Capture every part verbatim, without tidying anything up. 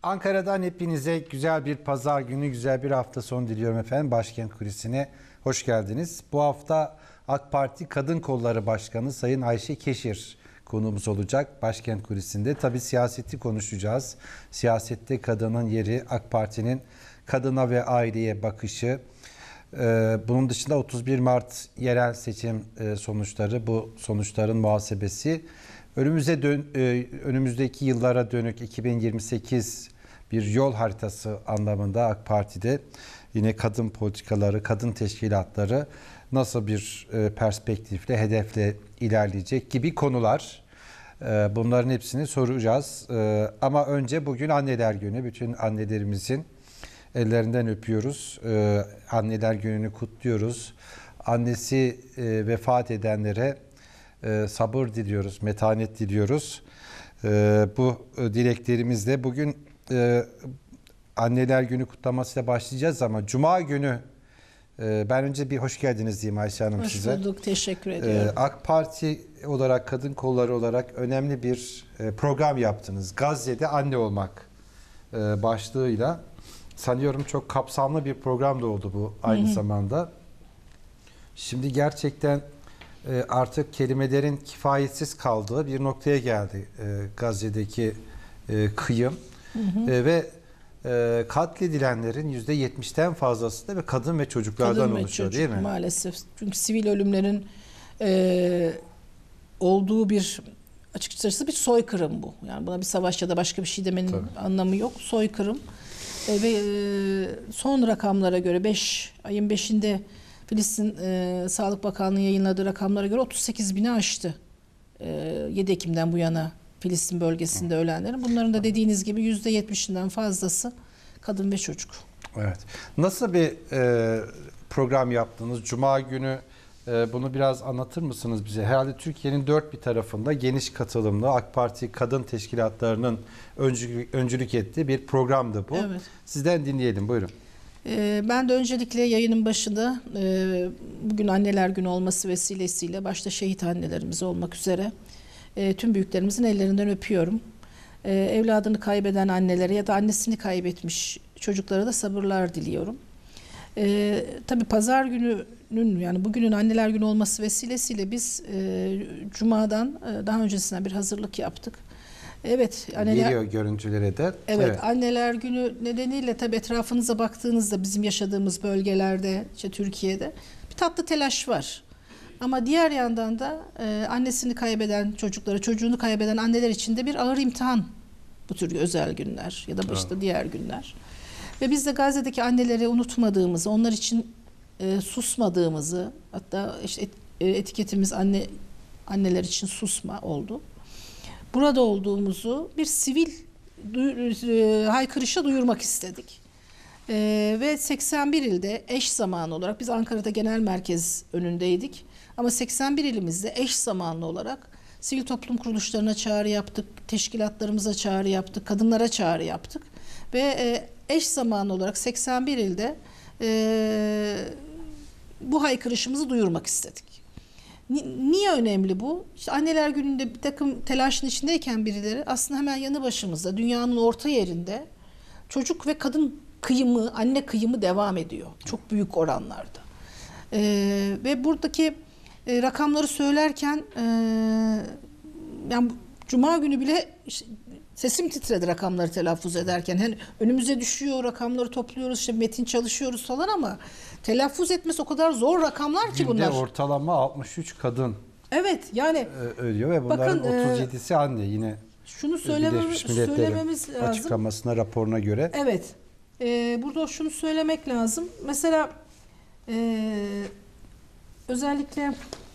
Ankara'dan hepinize güzel bir pazar günü, güzel bir hafta sonu diliyorum efendim. Başkent Kulisi'ne hoş geldiniz. Bu hafta AK Parti Kadın Kolları Başkanı Sayın Ayşe Keşir konuğumuz olacak Başkent Kulisi'nde. Tabii siyaseti konuşacağız. Siyasette kadının yeri, AK Parti'nin kadına ve aileye bakışı. Bunun dışında otuz bir Mart yerel seçim sonuçları, bu sonuçların muhasebesi. Önümüze dön, önümüzdeki yıllara dönük iki bin yirmi sekiz bir yol haritası anlamında AK Parti'de yine kadın politikaları, kadın teşkilatları nasıl bir perspektifle, hedefle ilerleyecek gibi konular. Bunların hepsini soracağız. Ama önce bugün Anneler Günü. Bütün annelerimizin ellerinden öpüyoruz. Anneler Günü'nü kutluyoruz. Annesi vefat edenlere sabır diliyoruz, metanet diliyoruz. Bu dileklerimizle bugün Anneler Günü kutlamasıyla başlayacağız ama Cuma günü ben önce bir hoş geldiniz diyeyim Ayşe Hanım hoş size. Hoş bulduk, teşekkür ediyorum. AK Parti olarak, kadın kolları olarak önemli bir program yaptınız. Gazze'de anne olmak başlığıyla. Sanıyorum çok kapsamlı bir program da oldu bu aynı hı hı. zamanda. Şimdi gerçekten artık kelimelerin kifayetsiz kaldığı bir noktaya geldi Gazze'deki kıyım. Hı hı. Ve katledilenlerin yüzde yetmişten fazlası da ve kadın ve çocuklardan kadın oluşuyor ve çocuk, değil mi? Maalesef. Çünkü sivil ölümlerin e, olduğu bir, açıkçası bir soykırım bu. Yani buna bir savaş ya da başka bir şey demenin Tabii. anlamı yok. Soykırım. E, ve e, son rakamlara göre beş ayın beşinde Filistin e, Sağlık Bakanlığı yayınladığı rakamlara göre otuz sekiz bini aştı. E, yedi Ekim'den bu yana Filistin bölgesinde ölenlerin. Bunların da dediğiniz gibi yüzde yetmişinden fazlası kadın ve çocuk. Evet. Nasıl bir e, program yaptınız? Cuma günü e, bunu biraz anlatır mısınız bize? Herhalde Türkiye'nin dört bir tarafında geniş katılımlı AK Parti kadın teşkilatlarının öncülük, öncülük ettiği bir programdı bu. Evet. Sizden dinleyelim. Buyurun. Ben de öncelikle yayının başında bugün Anneler Günü olması vesilesiyle başta şehit annelerimiz olmak üzere tüm büyüklerimizin ellerinden öpüyorum. Evladını kaybeden annelere ya da annesini kaybetmiş çocuklara da sabırlar diliyorum. Tabii pazar gününün, yani bugünün Anneler Günü olması vesilesiyle biz Cuma'dan daha öncesinden bir hazırlık yaptık. Evet, anneler, geliyor görüntülere de. Evet, evet, Anneler Günü nedeniyle tabii etrafınıza baktığınızda bizim yaşadığımız bölgelerde, işte Türkiye'de bir tatlı telaş var. Ama diğer yandan da e, annesini kaybeden çocuklara, çocuğunu kaybeden anneler için de bir ağır imtihan bu tür özel günler ya da işte evet. diğer günler. Ve biz de Gazze'deki anneleri unutmadığımızı, onlar için e, susmadığımızı, hatta işte et, e, etiketimiz anne anneler için susma oldu. Burada olduğumuzu bir sivil e, haykırışa duyurmak istedik. E, ve seksen bir ilde eş zamanlı olarak, biz Ankara'da genel merkez önündeydik. Ama seksen bir ilimizde eş zamanlı olarak sivil toplum kuruluşlarına çağrı yaptık, teşkilatlarımıza çağrı yaptık, kadınlara çağrı yaptık. Ve e, eş zamanlı olarak seksen bir ilde e, bu haykırışımızı duyurmak istedik. Niye önemli bu? İşte Anneler Günü'nde bir takım telaşın içindeyken birileri aslında hemen yanı başımızda, dünyanın orta yerinde çocuk ve kadın kıyımı, anne kıyımı devam ediyor. Çok büyük oranlarda. Ee, ve buradaki e, rakamları söylerken e, yani Cuma günü bile işte, sesim titredi rakamları telaffuz ederken. Yani önümüze düşüyor, rakamları topluyoruz, işte metin çalışıyoruz falan ama telaffuz etmesi o kadar zor rakamlar ki Günde bunlar. Günde ortalama altmış üç kadın evet, yani ölüyor ve bunların bakın, otuz yedisi anne yine. Şunu söylememiz, söylememiz lazım. Açıklamasına, raporuna göre. Evet. E, burada şunu söylemek lazım. Mesela e, özellikle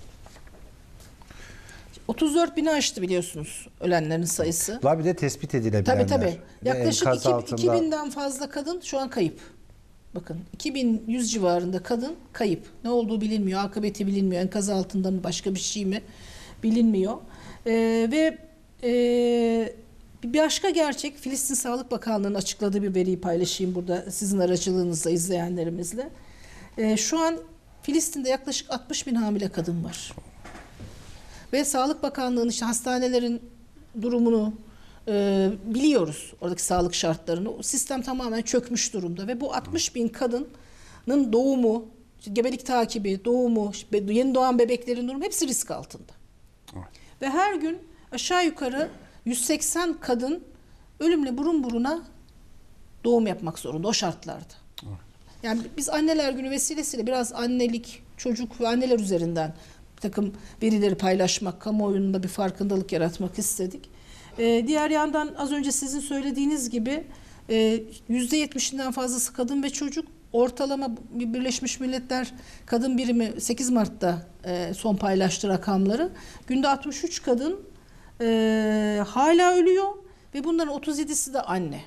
otuz dört bini aştı biliyorsunuz ölenlerin sayısı. Daha bir de tespit edilebilenler. Tabii tabii. Yaklaşık iki binden fazla kadın şu an kayıp. Bakın iki bin yüz civarında kadın kayıp. Ne olduğu bilinmiyor, akıbeti bilinmiyor. Enkaz altında mı, başka bir şey mi bilinmiyor. Ee, ve e, bir başka gerçek, Filistin Sağlık Bakanlığı'nın açıkladığı bir veriyi paylaşayım burada sizin aracılığınızla, izleyenlerimizle. Ee, şu an Filistin'de yaklaşık altmış bin hamile kadın var. Ve Sağlık Bakanlığı'nın işte hastanelerin durumunu e, biliyoruz oradaki sağlık şartlarını. O sistem tamamen çökmüş durumda ve bu altmış bin kadının doğumu, gebelik takibi, doğumu, yeni doğan bebeklerin durumu hepsi risk altında. Evet. Ve her gün aşağı yukarı yüz seksen kadın ölümle burun buruna doğum yapmak zorunda o şartlarda. Evet. Yani biz Anneler Günü vesilesiyle biraz annelik, çocuk ve anneler üzerinden bir takım verileri paylaşmak, kamuoyunda bir farkındalık yaratmak istedik. Ee, diğer yandan az önce sizin söylediğiniz gibi e, yüzde yetmişinden fazlası kadın ve çocuk. Ortalama Birleşmiş Milletler Kadın Birimi sekiz Mart'ta e, son paylaştı rakamları. Günde altmış üç kadın e, hala ölüyor ve bunların otuz yedisi de anne.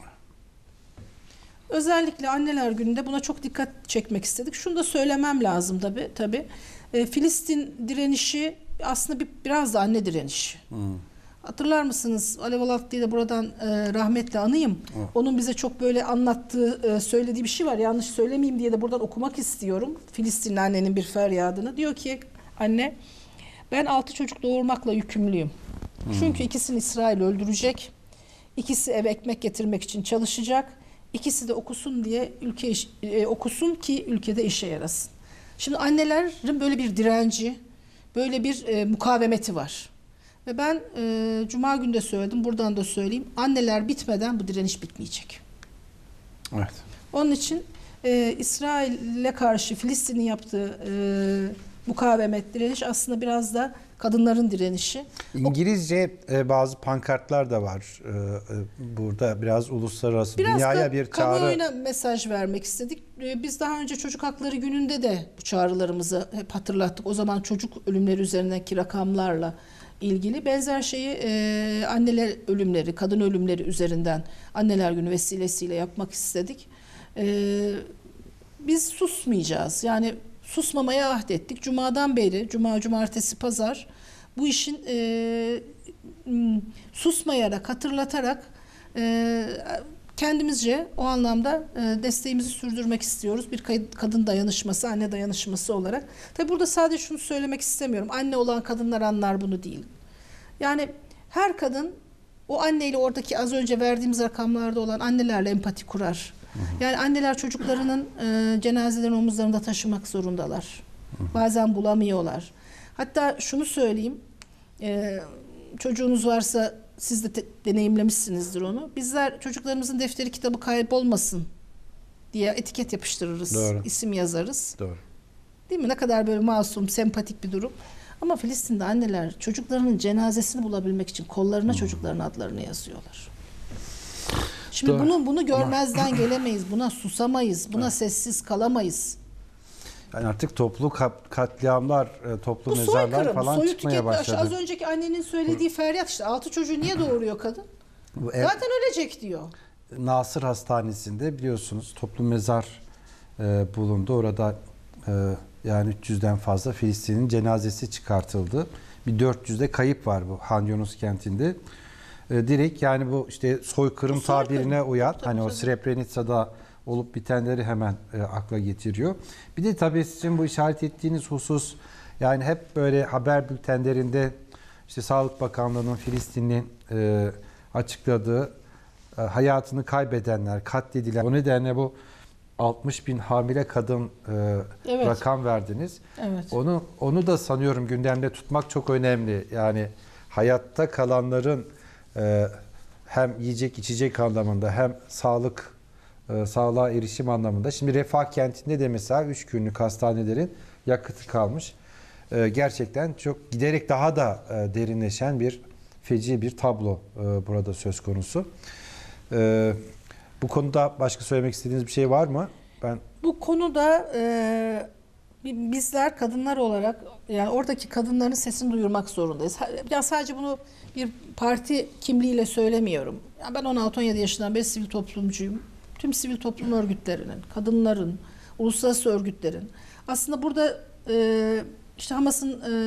Özellikle Anneler Günü'nde buna çok dikkat çekmek istedik. Şunu da söylemem lazım tabii. tabii. E, Filistin direnişi aslında bir, biraz da anne direnişi. Hmm. Hatırlar mısınız? Alev Alatlı'yı da buradan e, rahmetle anayım. Evet. Onun bize çok böyle anlattığı, e, söylediği bir şey var. Yanlış söylemeyeyim diye de buradan okumak istiyorum. Filistinli annenin bir feryadını. Diyor ki anne, ben altı çocuk doğurmakla yükümlüyüm. Hmm. Çünkü ikisini İsrail öldürecek. İkisi eve ekmek getirmek için çalışacak. İkisi de okusun diye ülke iş, e, okusun ki ülkede işe yarasın. Şimdi annelerin böyle bir direnci, böyle bir e, mukavemeti var. Ve ben e, Cuma günü de söyledim, buradan da söyleyeyim. Anneler bitmeden bu direniş bitmeyecek. Evet. Onun için e, İsrail'e karşı Filistin'in yaptığı e, mukavemet, direniş aslında biraz da kadınların direnişi. İngilizce e, bazı pankartlar da var. E, e, burada biraz uluslararası, biraz dünyaya ka- bir çağrı. Kamuoyuna mesaj vermek istedik. E, biz daha önce Çocuk Hakları Günü'nde de bu çağrılarımızı hep hatırlattık. O zaman çocuk ölümleri üzerindeki rakamlarla ilgili benzer şeyi e, anneler ölümleri, kadın ölümleri üzerinden Anneler Günü vesilesiyle yapmak istedik. E, biz susmayacağız. Yani susmamaya ahdettik. Cuma'dan beri, Cuma, Cumartesi, Pazar bu işin e, susmayarak, hatırlatarak e, kendimizce o anlamda e, desteğimizi sürdürmek istiyoruz. Bir kadın dayanışması, anne dayanışması olarak. Tabii burada sadece şunu söylemek istemiyorum. Anne olan kadınlar anlar bunu değil. Yani her kadın o anneyle oradaki az önce verdiğimiz rakamlarda olan annelerle empati kurar. Hı hı. Yani anneler çocuklarının e, cenazelerini omuzlarında taşımak zorundalar. Hı hı. Bazen bulamıyorlar. Hatta şunu söyleyeyim. E, çocuğunuz varsa siz de te- deneyimlemişsinizdir onu. Bizler çocuklarımızın defteri kitabı kaybolmasın diye etiket yapıştırırız. Doğru. İsim yazarız. Doğru. Değil mi? Ne kadar böyle masum, sempatik bir durum. Ama Filistin'de anneler çocuklarının cenazesini bulabilmek için kollarına hmm. çocukların adlarını yazıyorlar. Şimdi Doğru. bunu bunu görmezden Ama... gelemeyiz. Buna susamayız. Buna evet. sessiz kalamayız. Yani artık toplu katliamlar, toplu Bu mezarlar soykırım, falan soyu çıkmaya başladı. Az önceki annenin söylediği feryat işte. Altı çocuğu niye doğuruyor kadın? Bu ev, Zaten ölecek diyor. Nasır Hastanesi'nde biliyorsunuz toplu mezar e, bulundu. Orada e, yani üç yüzden fazla Filistin'in cenazesi çıkartıldı. Bir dört yüzde kayıp var bu Han Yunus kentinde. E, direkt yani bu işte soykırım, soykırım. tabirine uyan tabii, hani tabii. o Srebrenica'da olup bitenleri hemen e, akla getiriyor. Bir de tabii sizin bu işaret ettiğiniz husus yani hep böyle haber bültenlerinde işte Sağlık Bakanlığı'nın Filistin'in e, açıkladığı e, hayatını kaybedenler, katledilen. O nedenle bu altmış bin hamile kadın e, evet. rakam verdiniz. Evet. Onu onu da sanıyorum gündemde tutmak çok önemli. Yani hayatta kalanların e, hem yiyecek içecek anlamında hem sağlık e, sağlığa erişim anlamında. Şimdi Refah kentinde de mesela üç günlük hastanelerin yakıtı kalmış. E, gerçekten çok giderek daha da e, derinleşen bir feci bir tablo e, burada söz konusu. E, bu konuda başka söylemek istediğiniz bir şey var mı? Ben bu konuda e, bizler kadınlar olarak yani oradaki kadınların sesini duyurmak zorundayız. Ya sadece bunu bir parti kimliğiyle söylemiyorum. Yani ben on altı on yedi yaşından beri sivil toplumcuyum. Tüm sivil toplum örgütlerinin, kadınların, uluslararası örgütlerin aslında burada e, işte Hamas'ın e,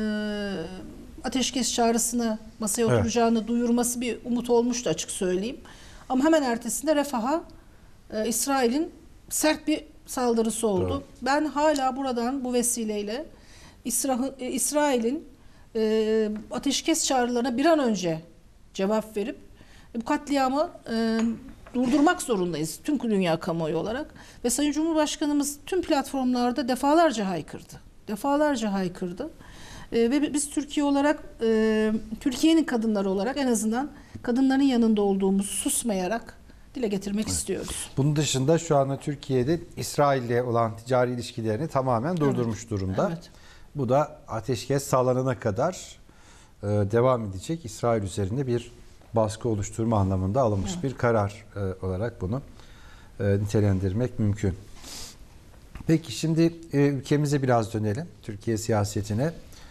ateşkes çağrısına masaya evet. oturacağını duyurması bir umut olmuştu açık söyleyeyim. Ama hemen ertesinde Refah'a e, İsrail'in sert bir saldırısı oldu. Doğru. Ben hala buradan bu vesileyle İsra, e, İsrail'in e, ateşkes çağrılarına bir an önce cevap verip Bu katliamı e, durdurmak zorundayız tüm dünya kamuoyu olarak. Ve Sayın Cumhurbaşkanımız tüm platformlarda defalarca haykırdı. Defalarca haykırdı. E, ve biz Türkiye olarak, e, Türkiye'nin kadınları olarak en azından kadınların yanında olduğumuzu susmayarak dile getirmek evet. istiyoruz. Bunun dışında şu anda Türkiye'de İsrail'le olan ticari ilişkilerini tamamen durdurmuş evet. durumda. Evet. Bu da ateşkes sağlanana kadar e, devam edecek. İsrail üzerinde bir baskı oluşturma anlamında alınmış evet. bir karar e, olarak bunu e, nitelendirmek mümkün. Peki şimdi e, ülkemize biraz dönelim. Türkiye siyasetine.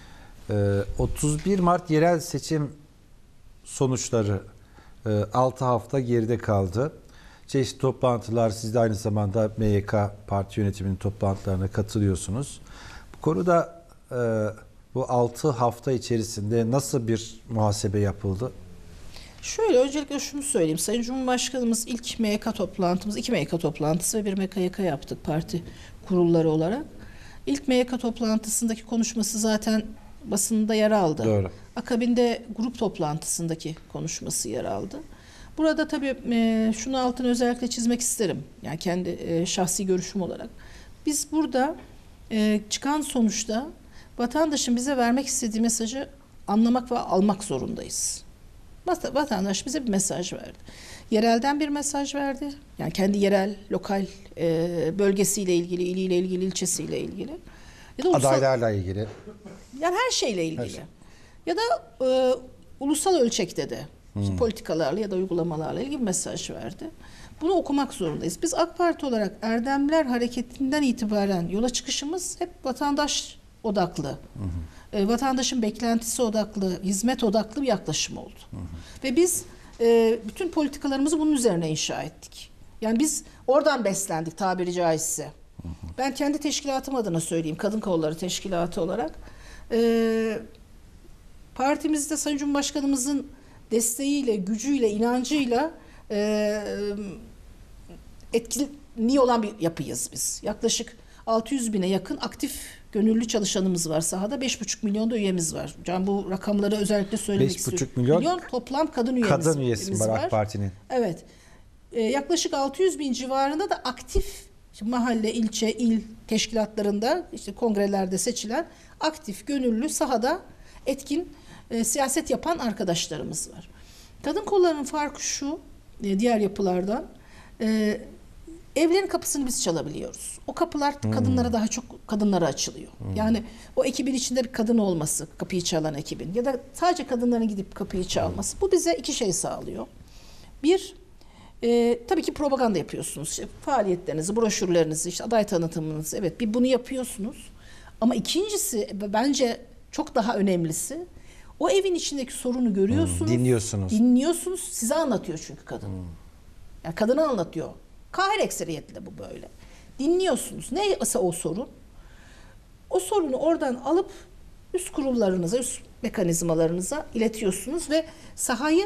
E, otuz bir Mart yerel seçim sonuçları e, altı hafta geride kaldı. Çeşitli toplantılar, siz de aynı zamanda M Y K parti yönetiminin toplantılarına katılıyorsunuz. Bu konuda e, bu altı hafta içerisinde nasıl bir muhasebe yapıldı? Şöyle, öncelikle şunu söyleyeyim. Sayın Cumhurbaşkanımız ilk M Y K toplantımız, iki M Y K toplantısı ve bir M K Y K yaptık parti kurulları olarak. İlk M Y K toplantısındaki konuşması zaten basında yer aldı. Doğru. Akabinde grup toplantısındaki konuşması yer aldı. Burada tabii e, şunu altını özellikle çizmek isterim. Yani kendi e, şahsi görüşüm olarak. Biz burada e, çıkan sonuçta vatandaşın bize vermek istediği mesajı anlamak ve almak zorundayız. Vatandaş bize bir mesaj verdi. Yerelden bir mesaj verdi. Yani kendi yerel, lokal e, bölgesiyle ilgili, iliyle ilgili, ilçesiyle ilgili. Ya da ulusal, adaylarla ilgili. Yani her şeyle ilgili. Her şey. Ya da e, ulusal ölçekte de hmm. işte politikalarla ya da uygulamalarla ilgili bir mesaj verdi. Bunu okumak zorundayız. Biz AK Parti olarak Erdemler Hareketi'nden itibaren yola çıkışımız hep vatandaş odaklı. Hı hı. E, vatandaşın beklentisi odaklı, hizmet odaklı bir yaklaşım oldu. Hı hı. Ve biz e, bütün politikalarımızı bunun üzerine inşa ettik. Yani biz oradan beslendik tabiri caizse. Hı hı. Ben kendi teşkilatım adına söyleyeyim, Kadın Kolları Teşkilatı olarak. E, partimizde Sayın Cumhurbaşkanımızın desteğiyle, gücüyle, inancıyla e, etkili olan bir yapıyız biz. Yaklaşık altı yüz bine yakın aktif gönüllü çalışanımız var sahada. beş buçuk milyon da üyemiz var. Yani bu rakamları özellikle söylemek istiyorum. beş buçuk milyon, milyon toplam kadın üyemiz, kadın üyesi var, var AK Parti'nin. Evet. Ee, yaklaşık altı yüz bin civarında da aktif işte mahalle, ilçe, il teşkilatlarında, işte kongrelerde seçilen aktif, gönüllü, sahada etkin e, siyaset yapan arkadaşlarımız var. Kadın kollarının farkı şu, e, diğer yapılardan. E, Evlerin kapısını biz çalabiliyoruz. O kapılar hmm. kadınlara daha çok kadınlara açılıyor. Hmm. Yani o ekibin içinde bir kadın olması, kapıyı çalan ekibin ya da sadece kadınların gidip kapıyı çalması. Bu bize iki şey sağlıyor. Bir, e, tabii ki propaganda yapıyorsunuz. İşte faaliyetlerinizi, broşürlerinizi, işte aday tanıtımınızı, evet bir bunu yapıyorsunuz. Ama ikincisi bence çok daha önemlisi, o evin içindeki sorunu görüyorsunuz. Hmm. Dinliyorsunuz. Dinliyorsunuz. Size anlatıyor çünkü kadın. Hmm. Yani kadını anlatıyor. Kahir ekseriyetle bu böyle. Dinliyorsunuz. Neyse o sorun. O sorunu oradan alıp üst kurullarınıza, üst mekanizmalarınıza iletiyorsunuz ve sahayı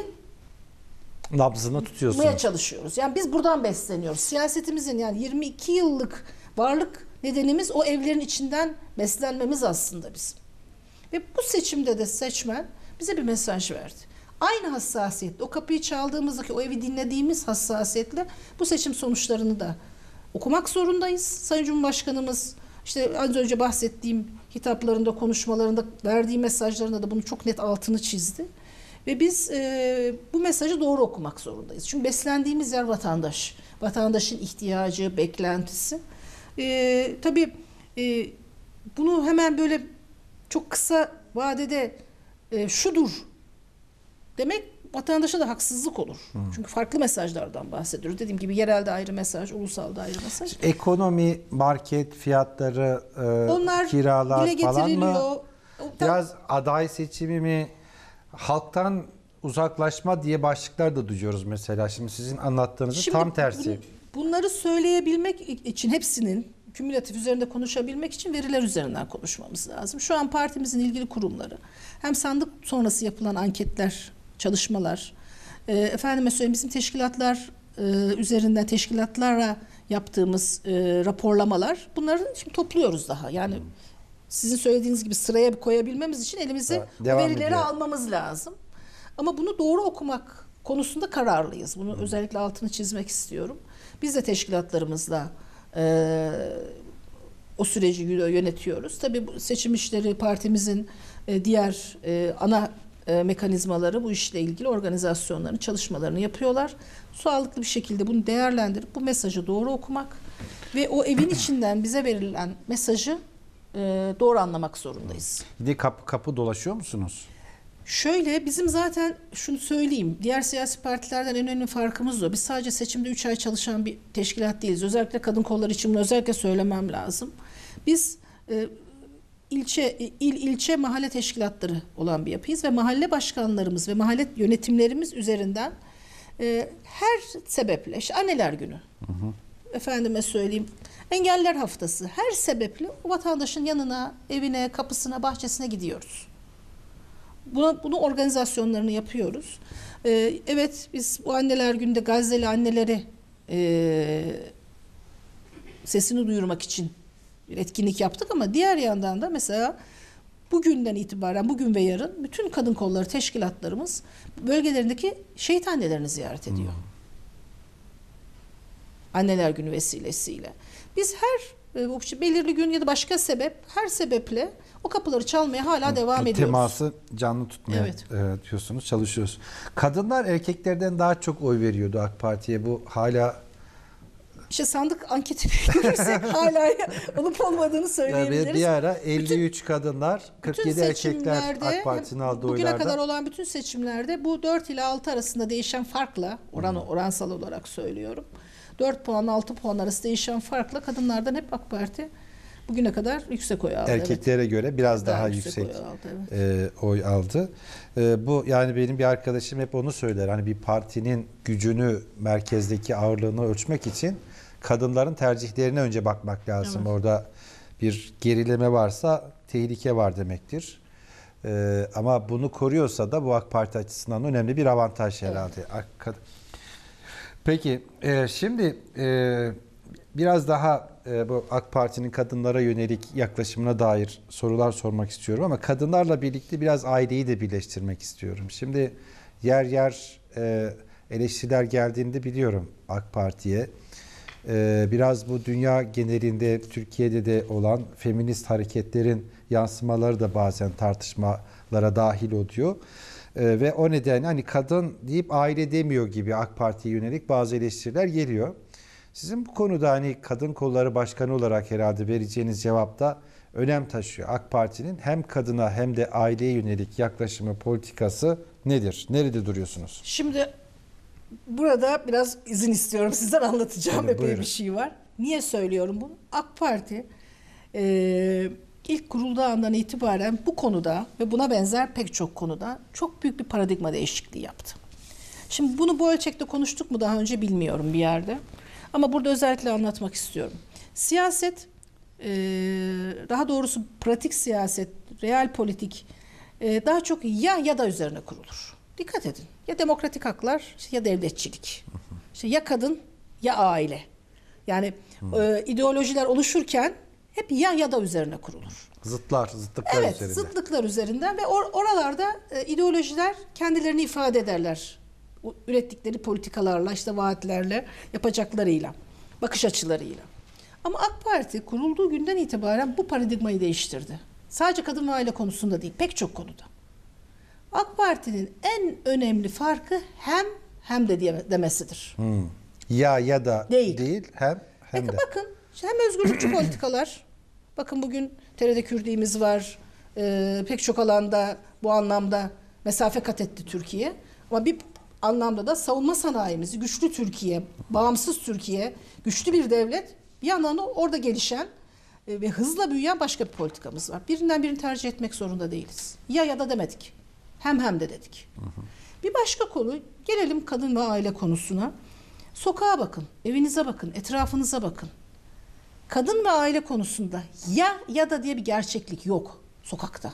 nabzını tutuyorsunuz. Çalışıyoruz. Yani biz buradan besleniyoruz. Siyasetimizin yani yirmi iki yıllık varlık nedenimiz o evlerin içinden beslenmemiz aslında bizim. Ve bu seçimde de seçmen bize bir mesaj verdi. Aynı hassasiyetle, o kapıyı çaldığımızdaki, o evi dinlediğimiz hassasiyetle bu seçim sonuçlarını da okumak zorundayız. Sayın Cumhurbaşkanımız işte az önce bahsettiğim hitaplarında, konuşmalarında, verdiği mesajlarında da bunu çok net altını çizdi. Ve biz e, bu mesajı doğru okumak zorundayız. Çünkü beslendiğimiz yer vatandaş. Vatandaşın ihtiyacı, beklentisi. E, tabii e, bunu hemen böyle çok kısa vadede e, şudur demek vatandaşa da haksızlık olur. Hı. Çünkü farklı mesajlardan bahsediyoruz. Dediğim gibi yerelde ayrı mesaj, ulusalda ayrı mesaj. Ekonomi, market fiyatları, e, Onlar kiralar dile falan mı? Biraz aday seçimi mi? Halktan uzaklaşma diye başlıklar da duyuyoruz mesela. Şimdi sizin anlattığınızın Şimdi tam tersi. Bunu, bunları söyleyebilmek için hepsinin kümülatif üzerinde konuşabilmek için veriler üzerinden konuşmamız lazım. Şu an partimizin ilgili kurumları hem sandık sonrası yapılan anketler, çalışmalar, e, efendime söyleyeyim bizim teşkilatlar e, üzerinden teşkilatlara yaptığımız e, raporlamalar, bunları şimdi topluyoruz daha. Yani hmm. sizin söylediğiniz gibi sıraya koyabilmemiz için elimize evet, verileri ediyor. almamız lazım. Ama bunu doğru okumak konusunda kararlıyız. Bunu özellikle altını çizmek istiyorum. Biz de teşkilatlarımızla e, o süreci yönetiyoruz. Tabii bu seçim işleri partimizin e, diğer e, ana e, mekanizmaları bu işle ilgili organizasyonlarını, çalışmalarını yapıyorlar. Sağlıklı bir şekilde bunu değerlendirip bu mesajı doğru okumak ve o evin içinden bize verilen mesajı e, doğru anlamak zorundayız. Bir de kapı kapı dolaşıyor musunuz? Şöyle, bizim zaten şunu söyleyeyim, diğer siyasi partilerden en önemli farkımız o. Biz sadece seçimde üç ay çalışan bir teşkilat değiliz. Özellikle kadın kolları için bunu özellikle söylemem lazım. Biz e, ilçe, il, ilçe mahalle teşkilatları olan bir yapıyız ve mahalle başkanlarımız ve mahalle yönetimlerimiz üzerinden e, her sebeple, işte anneler günü, hı hı. efendime söyleyeyim, engeller haftası, her sebeple o vatandaşın yanına, evine, kapısına, bahçesine gidiyoruz. Buna, bunu organizasyonlarını yapıyoruz. Ee, evet, biz bu anneler günde Gazze'li anneleri e, sesini duyurmak için bir etkinlik yaptık ama diğer yandan da mesela bugünden itibaren, bugün ve yarın bütün kadın kolları teşkilatlarımız bölgelerindeki şehit annelerini ziyaret ediyor. Hmm. Anneler günü vesilesiyle. Biz her e, belirli gün ya da başka sebep, her sebeple o kapıları çalmaya hala devam bu ediyoruz. Teması canlı tutmaya evet. e, diyorsunuz, çalışıyoruz. Kadınlar erkeklerden daha çok oy veriyordu AK Parti'ye. Bu hala... İşte sandık anketi görürsek hala olup olmadığını söyleyebiliriz. Yani bir ara elli üç bütün, kadınlar, kırk yedi erkekler AK Parti'nin aldığı bugüne oylarda. Bugüne kadar olan bütün seçimlerde bu dört ile altı arasında değişen farkla, oran hmm. oransal olarak söylüyorum. dört puan altı puan arası değişen farkla kadınlardan hep AK Parti bugüne kadar yüksek oy aldı. Erkeklere evet. göre biraz daha, daha yüksek, yüksek oy aldı. Evet. E, oy aldı. E, bu yani benim bir arkadaşım hep onu söyler. Hani bir partinin gücünü, merkezdeki ağırlığını ölçmek için kadınların tercihlerine önce bakmak lazım. Evet. Orada bir gerileme varsa tehlike var demektir. E, ama bunu koruyorsa da bu AK Parti açısından önemli bir avantaj herhalde. Evet. Peki e, şimdi e, biraz daha e, bu AK Parti'nin kadınlara yönelik yaklaşımına dair sorular sormak istiyorum ama kadınlarla birlikte biraz aileyi de birleştirmek istiyorum. Şimdi yer yer e, eleştiriler geldiğinde biliyorum AK Parti'ye. E, biraz bu dünya genelinde, Türkiye'de de olan feminist hareketlerin yansımaları da bazen tartışmalara dahil oluyor. Ee, ve o nedenle hani kadın deyip aile demiyor gibi AK Parti'ye yönelik bazı eleştiriler geliyor. Sizin bu konuda hani kadın kolları başkanı olarak herhalde vereceğiniz cevapta önem taşıyor. AK Parti'nin hem kadına hem de aileye yönelik yaklaşımı, politikası nedir? Nerede duruyorsunuz? Şimdi burada biraz izin istiyorum. Sizden anlatacağım Tabii, epey buyurun. bir şey var. Niye söylüyorum bunu? AK Parti e, ilk kurulduğu andan itibaren bu konuda ve buna benzer pek çok konuda çok büyük bir paradigma değişikliği yaptı. Şimdi bunu bu ölçekte konuştuk mu daha önce bilmiyorum bir yerde. Ama burada özellikle anlatmak istiyorum. Siyaset, e, daha doğrusu pratik siyaset, real politik e, daha çok ya ya da üzerine kurulur. Dikkat edin. Ya demokratik haklar ya devletçilik. İşte ya kadın ya aile. Yani e, ideolojiler oluşurken hep ya ya da üzerine kurulur. Zıtlar, zıtlıklar evet, üzerinde. Evet, zıtlıklar üzerinden ve or- oralarda e, ideolojiler kendilerini ifade ederler. O, ürettikleri politikalarla, işte vaatlerle, yapacaklarıyla, bakış açılarıyla. Ama AK Parti kurulduğu günden itibaren bu paradigmayı değiştirdi. Sadece kadın ve aile konusunda değil, pek çok konuda. AK Parti'nin en önemli farkı hem hem de diye demesidir. Hmm. Ya ya da değil, değil hem hem Peki de. Bakın hem özgürlükçü politikalar, bakın bugün T R T Kürdiğimiz var, ee, pek çok alanda bu anlamda mesafe kat etti Türkiye. Ama bir anlamda da savunma sanayimizi, güçlü Türkiye, bağımsız Türkiye, güçlü bir devlet, bir yandan da orada gelişen e, ve hızla büyüyen başka bir politikamız var. Birinden birini tercih etmek zorunda değiliz. Ya ya da demedik. Hem hem de dedik. Hı hı. Bir başka konu, gelelim kadın ve aile konusuna. Sokağa bakın, evinize bakın, etrafınıza bakın. Kadın ve aile konusunda ya ya da diye bir gerçeklik yok sokakta.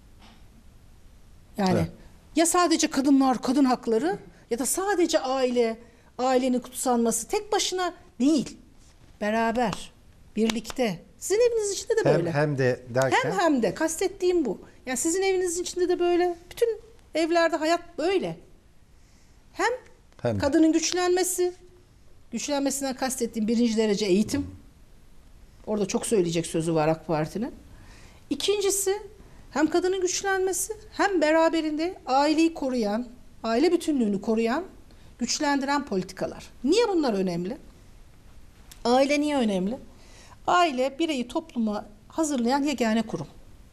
Yani evet. Ya sadece kadınlar, kadın hakları ya da sadece aile, ailenin kutsanması tek başına değil. Beraber, birlikte. Sizin evinizin içinde de böyle. Hem hem de derken? Hem hem de. Kastettiğim bu. Yani sizin evinizin içinde de böyle. Bütün evlerde hayat böyle. Hem, Hem de. kadının güçlenmesi, güçlenmesinden kastettiğim birinci derece eğitim. Orada çok söyleyecek sözü var AK Parti'nin. İkincisi hem kadının güçlenmesi hem beraberinde aileyi koruyan, aile bütünlüğünü koruyan, güçlendiren politikalar. Niye bunlar önemli? Aile niye önemli? Aile bireyi topluma hazırlayan yegane kurum.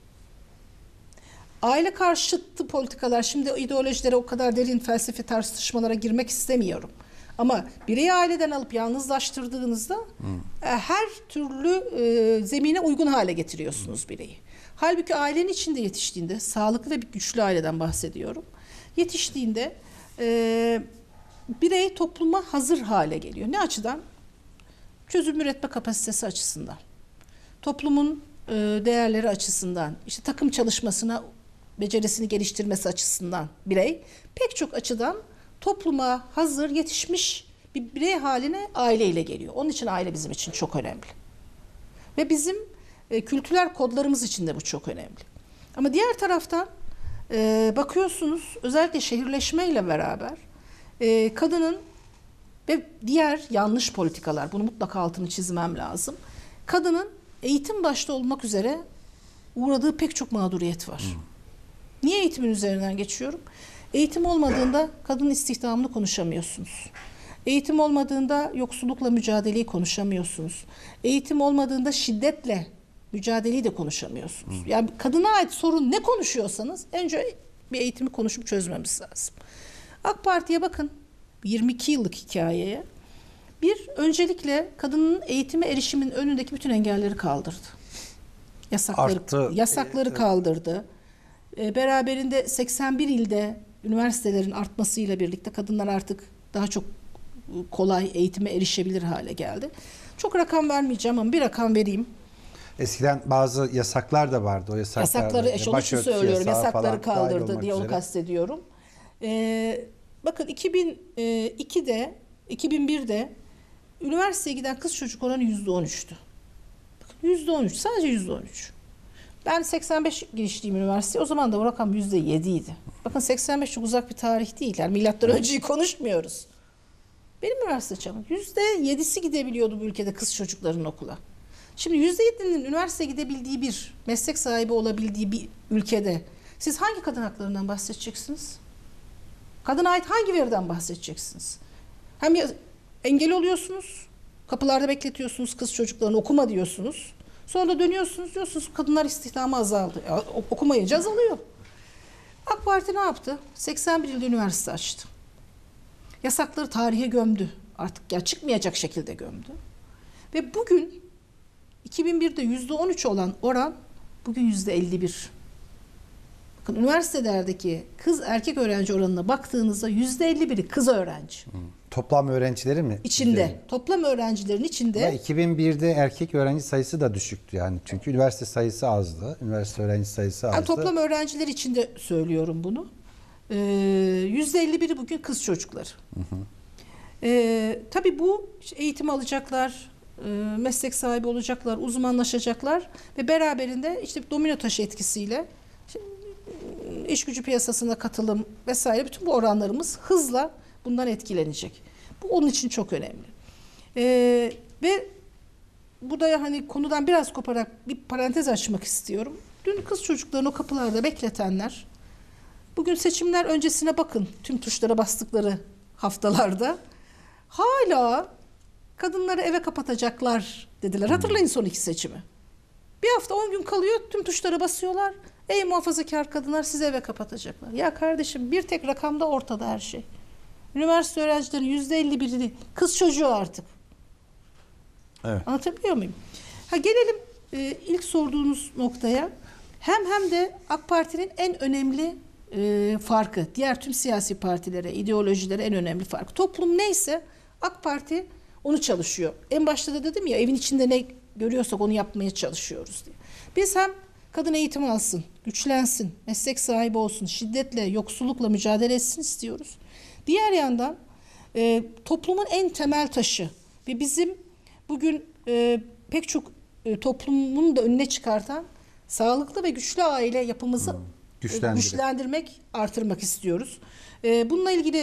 Aile karşıtı politikalar, şimdi ideolojilere o kadar derin felsefi tartışmalara girmek istemiyorum. Ama bireyi aileden alıp yalnızlaştırdığınızda hmm. her türlü e, zemine uygun hale getiriyorsunuz hmm. bireyi. Halbuki ailenin içinde yetiştiğinde, sağlıklı ve güçlü aileden bahsediyorum. Yetiştiğinde e, birey topluma hazır hale geliyor. Ne açıdan? Çözüm üretme kapasitesi açısından. Toplumun e, değerleri açısından, işte takım çalışmasına becerisini geliştirmesi açısından birey pek çok açıdan topluma hazır yetişmiş bir birey haline aileyle geliyor. Onun için aile bizim için çok önemli. Ve bizim e, kültürel kodlarımız için de bu çok önemli. Ama diğer taraftan e, bakıyorsunuz özellikle şehirleşmeyle beraber e, kadının ve diğer yanlış politikalar, bunu mutlaka altını çizmem lazım. Kadının eğitim başta olmak üzere uğradığı pek çok mağduriyet var. Hmm. Niye eğitimin üzerinden geçiyorum? Eğitim olmadığında kadın istihdamını konuşamıyorsunuz. Eğitim olmadığında yoksullukla mücadeleyi konuşamıyorsunuz. Eğitim olmadığında şiddetle mücadeleyi de konuşamıyorsunuz. Hmm. Yani kadına ait sorun ne konuşuyorsanız önce bir eğitimi konuşup çözmemiz lazım. AK Parti'ye bakın, yirmi iki yıllık hikayeye. Bir, öncelikle kadının eğitime erişimin önündeki bütün engelleri kaldırdı. Yasakları, Arttı. yasakları kaldırdı. E, beraberinde seksen bir ilde üniversitelerin artmasıyla birlikte kadınlar artık daha çok kolay eğitime erişebilir hale geldi. Çok rakam vermeyeceğim ama bir rakam vereyim. Eskiden bazı yasaklar da vardı. O yasaklar yasakları eş onun için söylüyorum. Yasakları kaldırdı diye onu kastediyorum. Ee, bakın iki bin ikide, iki bin birde üniversiteye giden kız çocuk oranı yüzde on üçtü. Bakın yüzde on üç, sadece yüzde on üç. Ben seksen beş girişliyim üniversiteye. O zaman da o rakam yüzde yediydi. Bakın seksen beş çok uzak bir tarih değil. Yani milattan önceyi konuşmuyoruz. Benim üniversite çağım yüzde yedisi gidebiliyordu bu ülkede kız çocukların okula. Şimdi yüzde yedinin üniversiteye gidebildiği bir, meslek sahibi olabildiği bir ülkede siz hangi kadın haklarından bahsedeceksiniz? Kadına ait hangi veriden bahsedeceksiniz? Hem engel oluyorsunuz, kapılarda bekletiyorsunuz kız çocuklarını, okuma diyorsunuz. Sonra da dönüyorsunuz, diyorsunuz kadınlar istihdamı azaldı. Ya, okumayınca azalıyor. AK Parti ne yaptı? seksen bir ilde üniversite açtı. Yasakları tarihe gömdü. Artık ya çıkmayacak şekilde gömdü. Ve bugün iki bin birde yüzde on üç olan oran bugün yüzde elli bir. Bakın üniversitelerdeki kız erkek öğrenci oranına baktığınızda yüzde elli biri kız öğrenci. Hmm. Toplam öğrencileri mi? İçinde. Yüzde... Toplam öğrencilerin içinde. Ama iki bin birde erkek öğrenci sayısı da düşüktü yani. Çünkü üniversite sayısı azdı. Üniversite öğrenci sayısı azdı. Yani toplam öğrenciler içinde söylüyorum bunu. Ee, yüzde elli biri bugün kız çocukları. Hı hı. Ee, tabii bu eğitim alacaklar, e, meslek sahibi olacaklar, uzmanlaşacaklar ve beraberinde işte domino taşı etkisiyle işte, iş gücü piyasasına katılım vesaire bütün bu oranlarımız hızla bundan etkilenecek. Bu onun için çok önemli. Ee, ve bu da hani konudan biraz koparak bir parantez açmak istiyorum. Dün kız çocuklarını o kapılarda bekletenler, bugün seçimler öncesine bakın tüm tuşlara bastıkları haftalarda hala kadınları eve kapatacaklar dediler. Hatırlayın son iki seçimi. Bir hafta on gün kalıyor tüm tuşlara basıyorlar. Ey muhafazakar kadınlar sizi eve kapatacaklar. Ya kardeşim bir tek rakamda ortada her şey. Üniversite öğrencilerinin yüzde elli birini kız çocuğu artık. Evet. Anlatabiliyor muyum? Ha, gelelim e, ilk sorduğunuz noktaya. Hem hem de AK Parti'nin en önemli e, farkı, diğer tüm siyasi partilere, ideolojilere en önemli farkı. Toplum neyse AK Parti onu çalışıyor. En başta da dedim ya evin içinde ne görüyorsak onu yapmaya çalışıyoruz diye. Biz hem kadın eğitim alsın, güçlensin, meslek sahibi olsun, şiddetle, yoksullukla mücadele etsin istiyoruz. Diğer yandan e, toplumun en temel taşı ve bizim bugün e, pek çok e, toplumun da önüne çıkartan sağlıklı ve güçlü aile yapımızı hmm, güçlendirmek, artırmak istiyoruz. E, bununla ilgili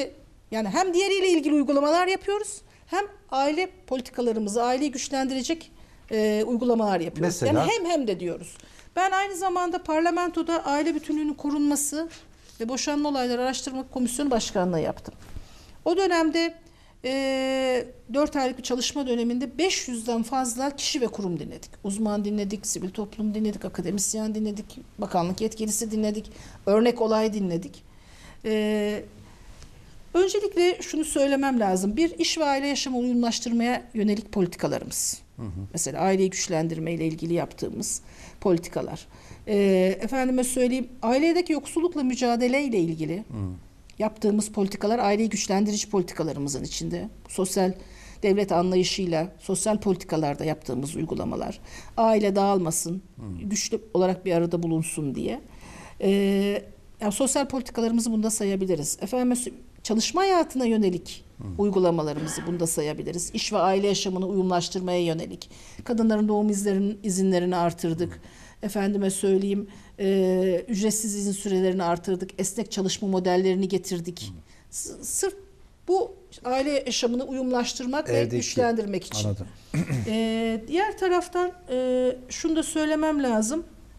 Yani hem diğeriyle ilgili uygulamalar yapıyoruz, hem aile politikalarımızı, aileyi güçlendirecek e, uygulamalar yapıyoruz. Mesela? Yani hem hem de diyoruz. Ben aynı zamanda parlamentoda aile bütünlüğünün korunması ve boşanma olayları araştırma komisyonu başkanlığı yaptım. O dönemde e, dört aylık bir çalışma döneminde beş yüzden fazla kişi ve kurum dinledik. Uzman dinledik, sivil toplum dinledik, akademisyen dinledik, bakanlık yetkilisi dinledik, örnek olay dinledik. E, öncelikle şunu söylemem lazım. Bir, iş ve aile yaşamı uyumlaştırmaya yönelik politikalarımız. Hı hı. Mesela aileyi güçlendirme ile ilgili yaptığımız politikalar. E, efendime söyleyeyim, ailedeki yoksullukla mücadele ile ilgili hı. yaptığımız politikalar aileyi güçlendirici politikalarımızın içinde. Sosyal devlet anlayışıyla sosyal politikalarda yaptığımız uygulamalar. Aile dağılmasın, hmm. güçlü olarak bir arada bulunsun diye. Ee, yani sosyal politikalarımızı bunda sayabiliriz. Efendim, çalışma hayatına yönelik hmm. uygulamalarımızı bunda sayabiliriz. İş ve aile yaşamını uyumlaştırmaya yönelik. Kadınların doğum izlerin, izinlerini artırdık. Hmm. Efendime söyleyeyim, e, ücretsiz izin sürelerini artırdık, esnek çalışma modellerini getirdik. S- sırf bu aile yaşamını uyumlaştırmak Evdeki, ve güçlendirmek için. Anladım. e, diğer taraftan e, şunu da söylemem lazım.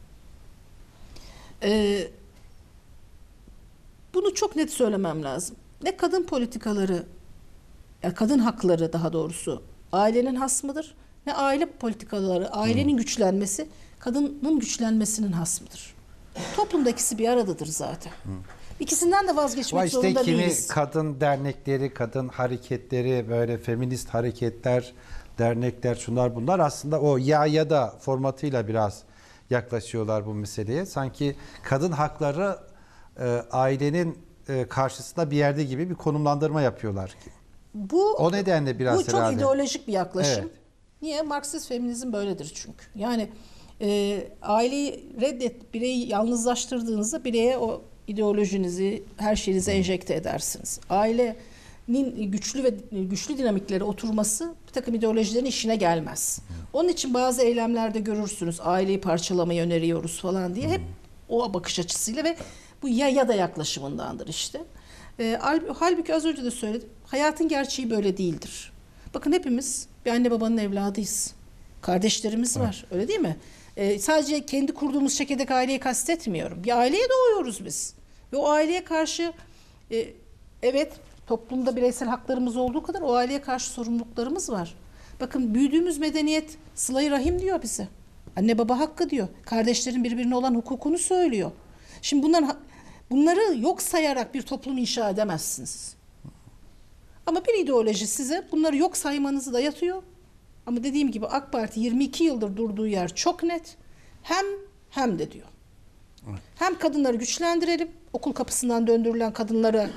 E, bunu çok net söylemem lazım. Ne kadın politikaları, yani kadın hakları daha doğrusu ailenin has mıdır? Ne aile politikaları, ailenin hmm. güçlenmesi kadının güçlenmesinin hasmıdır. Toplumda ikisi bir aradadır zaten. Hı. İkisinden de vazgeçmek işte zorunda kimi değiliz. Kadın dernekleri, kadın hareketleri, böyle feminist hareketler, dernekler, şunlar bunlar aslında o ya ya da formatıyla biraz yaklaşıyorlar bu meseleye. Sanki kadın hakları e, ailenin e, karşısında bir yerde gibi bir konumlandırma yapıyorlar. Bu, o nedenle biraz bu çok herhalde. ideolojik bir yaklaşım. Evet. Niye? Marksist feminizm böyledir çünkü. Yani e, aileyi reddet, bireyi yalnızlaştırdığınızda bireye o ideolojinizi, her şeyinizi enjekte edersiniz. Ailenin güçlü ve güçlü dinamiklere oturması bir takım ideolojilerin işine gelmez. Onun için bazı eylemlerde görürsünüz, aileyi parçalamayı öneriyoruz falan diye, hep o bakış açısıyla ve bu ya ya da yaklaşımındandır işte. E, halbuki az önce de söyledim, hayatın gerçeği böyle değildir. Bakın, hepimiz bir anne babanın evladıyız. Kardeşlerimiz var, evet. Öyle değil mi? Ee, sadece kendi kurduğumuz çekirdek aileyi kastetmiyorum. Bir aileye doğuyoruz biz. Ve o aileye karşı e, evet, toplumda bireysel haklarımız olduğu kadar o aileye karşı sorumluluklarımız var. Bakın, büyüdüğümüz medeniyet sıla-i rahim diyor bize. Anne baba hakkı diyor. Kardeşlerin birbirine olan hukukunu söylüyor. Şimdi bunlar, bunları yok sayarak bir toplum inşa edemezsiniz. Ama bir ideoloji size bunları yok saymanızı da yatıyor. Ama dediğim gibi AK Parti yirmi iki yıldır durduğu yer çok net. Hem hem de diyor. Evet. Hem kadınları güçlendirelim, okul kapısından döndürülen kadınları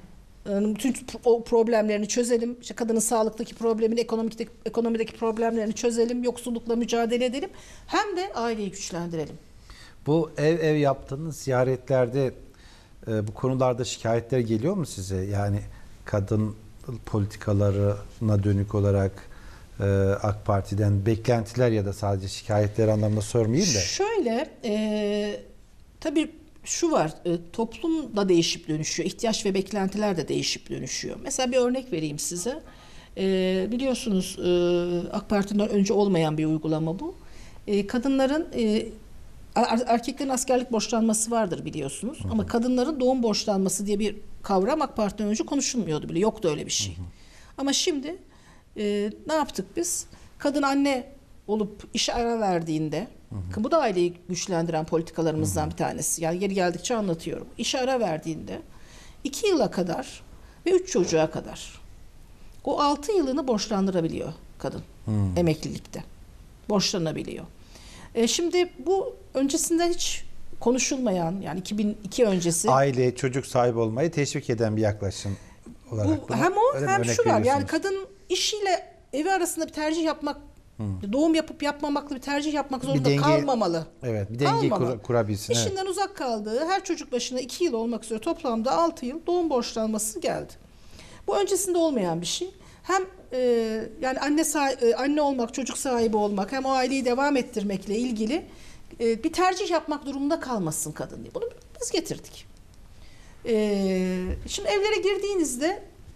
bütün o problemlerini çözelim. İşte kadının sağlıktaki problemini, ekonomideki, ekonomideki problemlerini çözelim, yoksullukla mücadele edelim. Hem de aileyi güçlendirelim. Bu ev ev yaptığınız ziyaretlerde e, bu konularda şikayetler geliyor mu size? Yani kadın politikalarına dönük olarak e, AK Parti'den beklentiler ya da sadece şikayetler anlamında sormayayım da. Şöyle, e, tabii şu var, e, toplum da değişip dönüşüyor. İhtiyaç ve beklentiler de değişip dönüşüyor. Mesela bir örnek vereyim size. E, biliyorsunuz e, AK Parti'den önce olmayan bir uygulama bu. E, kadınların, e, erkeklerin askerlik borçlanması vardır biliyorsunuz. Hı hı. Ama kadınların doğum borçlanması diye bir kavram AK Parti'den önce konuşulmuyordu bile. Yoktu öyle bir şey. Hı hı. Ama şimdi e, ne yaptık biz? Kadın anne olup işe ara verdiğinde, hı hı. bu da aileyi güçlendiren politikalarımızdan hı hı. bir tanesi. Yani geri geldikçe anlatıyorum. İşe ara verdiğinde iki yıla kadar ve üç çocuğa kadar o altı yılını borçlandırabiliyor kadın hı. emeklilikte. Borçlanabiliyor. E, şimdi bu öncesinden hiç konuşulmayan, yani iki bin iki öncesi aile, çocuk sahibi olmayı teşvik eden bir yaklaşım olarak. Bu, hem o hem şu var, yani kadın işiyle evi arasında bir tercih yapmak, hmm. doğum yapıp yapmamakla bir tercih yapmak zorunda denge, kalmamalı. Evet, bir denge kur, kurabilsin. İşinden evet. uzak kaldığı, her çocuk başına iki yıl olmak üzere toplamda altı yıl doğum borçlanması geldi. Bu öncesinde olmayan bir şey. Hem e, yani anne sahibi, anne olmak, çocuk sahibi olmak, hem o aileyi devam ettirmekle ilgili e, bir tercih yapmak durumunda kalmasın kadın diye. Bunu biz getirdik. E, şimdi evlere girdiğinizde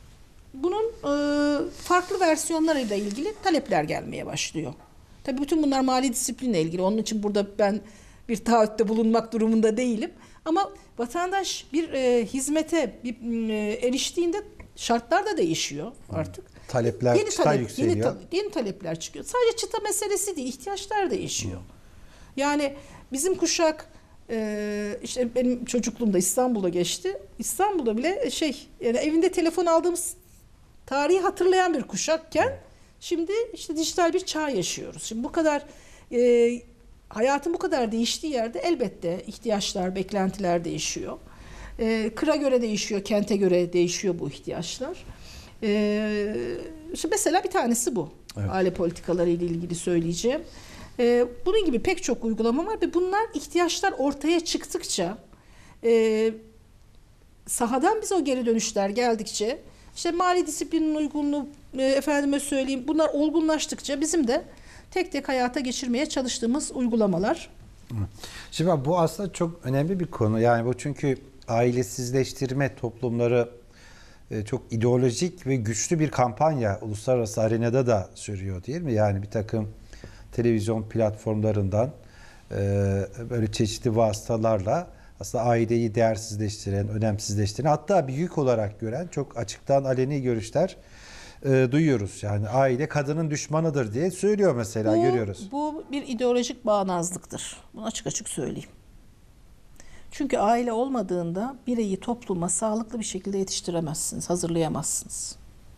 bunun e, farklı versiyonlarıyla ilgili talepler gelmeye başlıyor. Tabii bütün bunlar mali disiplinle ilgili. Onun için burada ben bir taahhütte bulunmak durumunda değilim. Ama vatandaş bir e, hizmete bir, e, eriştiğinde şartlar da değişiyor artık. Talepler yeni çıta talep, yükseliyor. Yeni, ta- yeni talepler çıkıyor. Sadece çıta meselesi değil, ihtiyaçlar değişiyor. Yani bizim kuşak e, işte benim çocukluğumda İstanbul'da geçti. İstanbul'da bile şey yani evinde telefon aldığımız tarihi hatırlayan bir kuşakken şimdi işte dijital bir çağ yaşıyoruz. Şimdi bu kadar e, hayatın bu kadar değiştiği yerde elbette ihtiyaçlar, beklentiler değişiyor. E, kıra göre değişiyor, kente göre değişiyor bu ihtiyaçlar. E, işte mesela bir tanesi bu. Evet. Aile politikaları ile ilgili söyleyeceğim. E, bunun gibi pek çok uygulama var ve bunlar ihtiyaçlar ortaya çıktıkça e, sahadan bize o geri dönüşler geldikçe işte mali disiplinin uygunluğu e, efendime söyleyeyim bunlar olgunlaştıkça bizim de tek tek hayata geçirmeye çalıştığımız uygulamalar. Şimdi bu aslında çok önemli bir konu. Yani bu çünkü ailesizleştirme toplumları e, çok ideolojik ve güçlü bir kampanya uluslararası arenada da sürüyor değil mi? Yani bir takım televizyon platformlarından e, böyle çeşitli vasıtalarla aslında aileyi değersizleştiren, önemsizleştiren hatta bir yük olarak gören çok açıktan aleni görüşler e, duyuyoruz. Yani aile kadının düşmanıdır diye söylüyor mesela bu, görüyoruz. Bu bir ideolojik bağnazlıktır. Bunu açık açık söyleyeyim. Çünkü aile olmadığında bireyi topluma sağlıklı bir şekilde yetiştiremezsiniz, hazırlayamazsınız.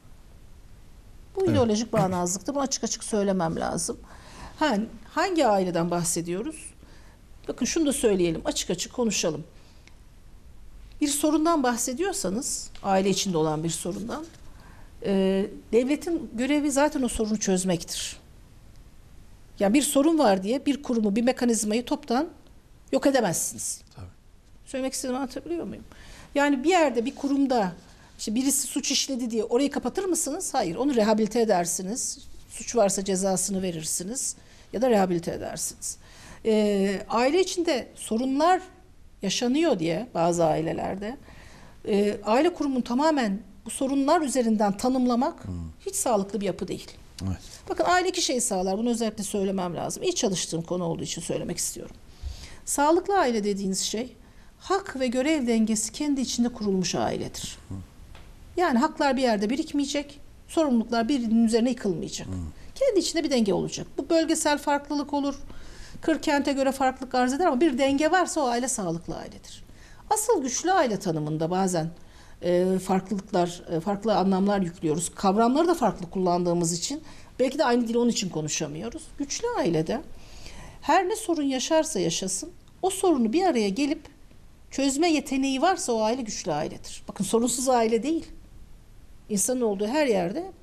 Bu Evet. ideolojik bağnazlıktır. Bunu açık açık söylemem lazım. Ha, hangi aileden bahsediyoruz? Bakın şunu da söyleyelim, açık açık konuşalım. Bir sorundan bahsediyorsanız, aile içinde olan bir sorundan, e, devletin görevi zaten o sorunu çözmektir. Yani bir sorun var diye bir kurumu, bir mekanizmayı toptan yok edemezsiniz. Tabii. Söylemek istediğimi anlatabiliyor muyum? Yani bir yerde, bir kurumda işte birisi suç işledi diye orayı kapatır mısınız? Hayır, onu rehabilite edersiniz. Suç varsa cezasını verirsiniz ya da rehabilite edersiniz. E, aile içinde sorunlar yaşanıyor diye bazı ailelerde e, aile kurumunu tamamen bu sorunlar üzerinden tanımlamak hmm. hiç sağlıklı bir yapı değil. Evet. Bakın aile iki şeyi sağlar. Bunu özellikle söylemem lazım. İyi çalıştığım konu olduğu için söylemek istiyorum. Sağlıklı aile dediğiniz şey hak ve görev dengesi kendi içinde kurulmuş ailedir. Hmm. Yani haklar bir yerde birikmeyecek, sorumluluklar birinin üzerine yıkılmayacak. Hmm. Kendi içinde bir denge olacak. Bu bölgesel farklılık olur. Kır kente göre farklılık arz eder ama bir denge varsa o aile sağlıklı ailedir. Asıl güçlü aile tanımında bazen e, farklılıklar, e, farklı anlamlar yüklüyoruz. Kavramları da farklı kullandığımız için belki de aynı dili onun için konuşamıyoruz. Güçlü ailede her ne sorun yaşarsa yaşasın o sorunu bir araya gelip çözme yeteneği varsa o aile güçlü ailedir. Bakın sorunsuz aile değil. İnsanın olduğu her yerde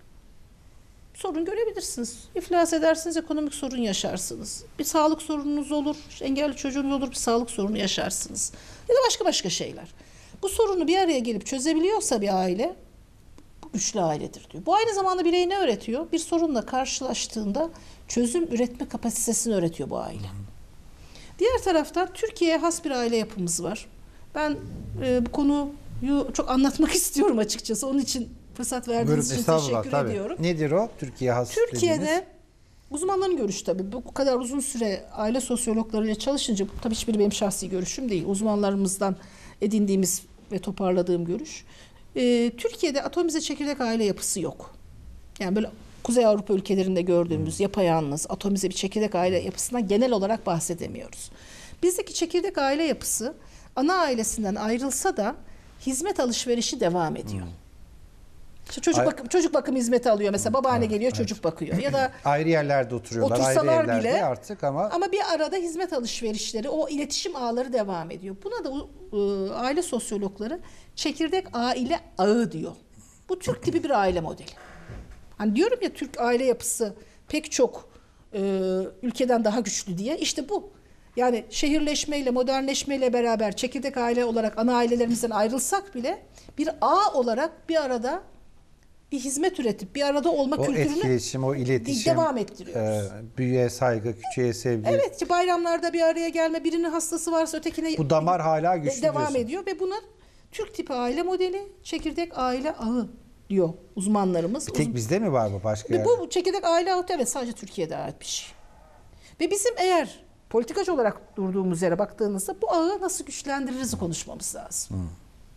sorun görebilirsiniz. İflas edersiniz, ekonomik sorun yaşarsınız. Bir sağlık sorununuz olur, işte engelli çocuğunuz olur, bir sağlık sorunu yaşarsınız. Ya da başka başka şeyler. Bu sorunu bir araya gelip çözebiliyorsa bir aile, bu güçlü ailedir diyor. Bu aynı zamanda bireye ne öğretiyor? Bir sorunla karşılaştığında çözüm üretme kapasitesini öğretiyor bu aile. Diğer taraftan Türkiye'ye has bir aile yapımız var. Ben e, bu konuyu çok anlatmak istiyorum açıkçası. Onun için fırsat verdiğiniz için teşekkür tabii. ediyorum. Nedir o? Türkiye has Türkiye'de dediğiniz? uzmanların görüşü tabii. Bu kadar uzun süre aile sosyologlarıyla çalışınca bu tabii hiçbiri benim şahsi görüşüm değil. Uzmanlarımızdan edindiğimiz ve toparladığım görüş. Ee, Türkiye'de atomize çekirdek aile yapısı yok. Yani böyle Kuzey Avrupa ülkelerinde gördüğümüz yapayalnız, atomize bir çekirdek aile yapısından genel olarak bahsedemiyoruz. Bizdeki çekirdek aile yapısı ana ailesinden ayrılsa da hizmet alışverişi devam ediyor. Hmm. İşte çocuk bakım çocuk bakım hizmeti alıyor mesela babaanne evet, geliyor evet. çocuk bakıyor ya da ayrı yerlerde oturuyorlar otursalar ayrı yerlerde bile artık ama ama bir arada hizmet alışverişleri o iletişim ağları devam ediyor. Buna da e, aile sosyologları çekirdek aile ağı diyor. Bu Türk tipi bir aile modeli. Hani diyorum ya Türk aile yapısı pek çok e, ülkeden daha güçlü diye işte bu. Yani şehirleşmeyle, modernleşmeyle beraber çekirdek aile olarak ana ailelerimizden ayrılsak bile bir ağ olarak bir arada bir hizmet üretip bir arada olma o kültürünü etkileşim, o iletişim, devam ettiriyoruz. E, büyüğe saygı, küçüğe sevgi. Evet, işte bayramlarda bir araya gelme, birinin hastası varsa ötekine Bu damar hala güçlü devam diyorsun. ediyor ve buna Türk tipi aile modeli, çekirdek aile ağı diyor uzmanlarımız. Bir tek bizde mi var bu, başka Ve yerde? bu çekirdek aile ağı evet sadece Türkiye'de ait bir şey. Ve bizim eğer politikacı olarak durduğumuz yere baktığınızda bu ağı nasıl güçlendiririz konuşmamız lazım. Hmm.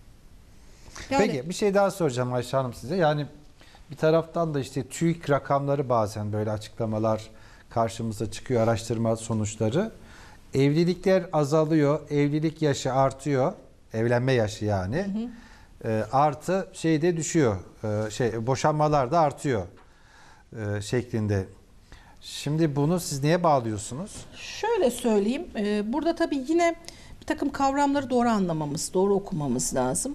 Yani, Peki bir şey daha soracağım Ayşe Hanım size. Yani bir taraftan da işte TÜİK rakamları, bazen böyle açıklamalar karşımıza çıkıyor, araştırma sonuçları. Evlilikler azalıyor, evlilik yaşı artıyor, evlenme yaşı yani. Hı hı. E, artı şeyde düşüyor, e, şey boşanmalar da artıyor e, şeklinde. Şimdi bunu siz neye bağlıyorsunuz? Şöyle söyleyeyim, e, burada tabii yine bir takım kavramları doğru anlamamız, doğru okumamız lazım.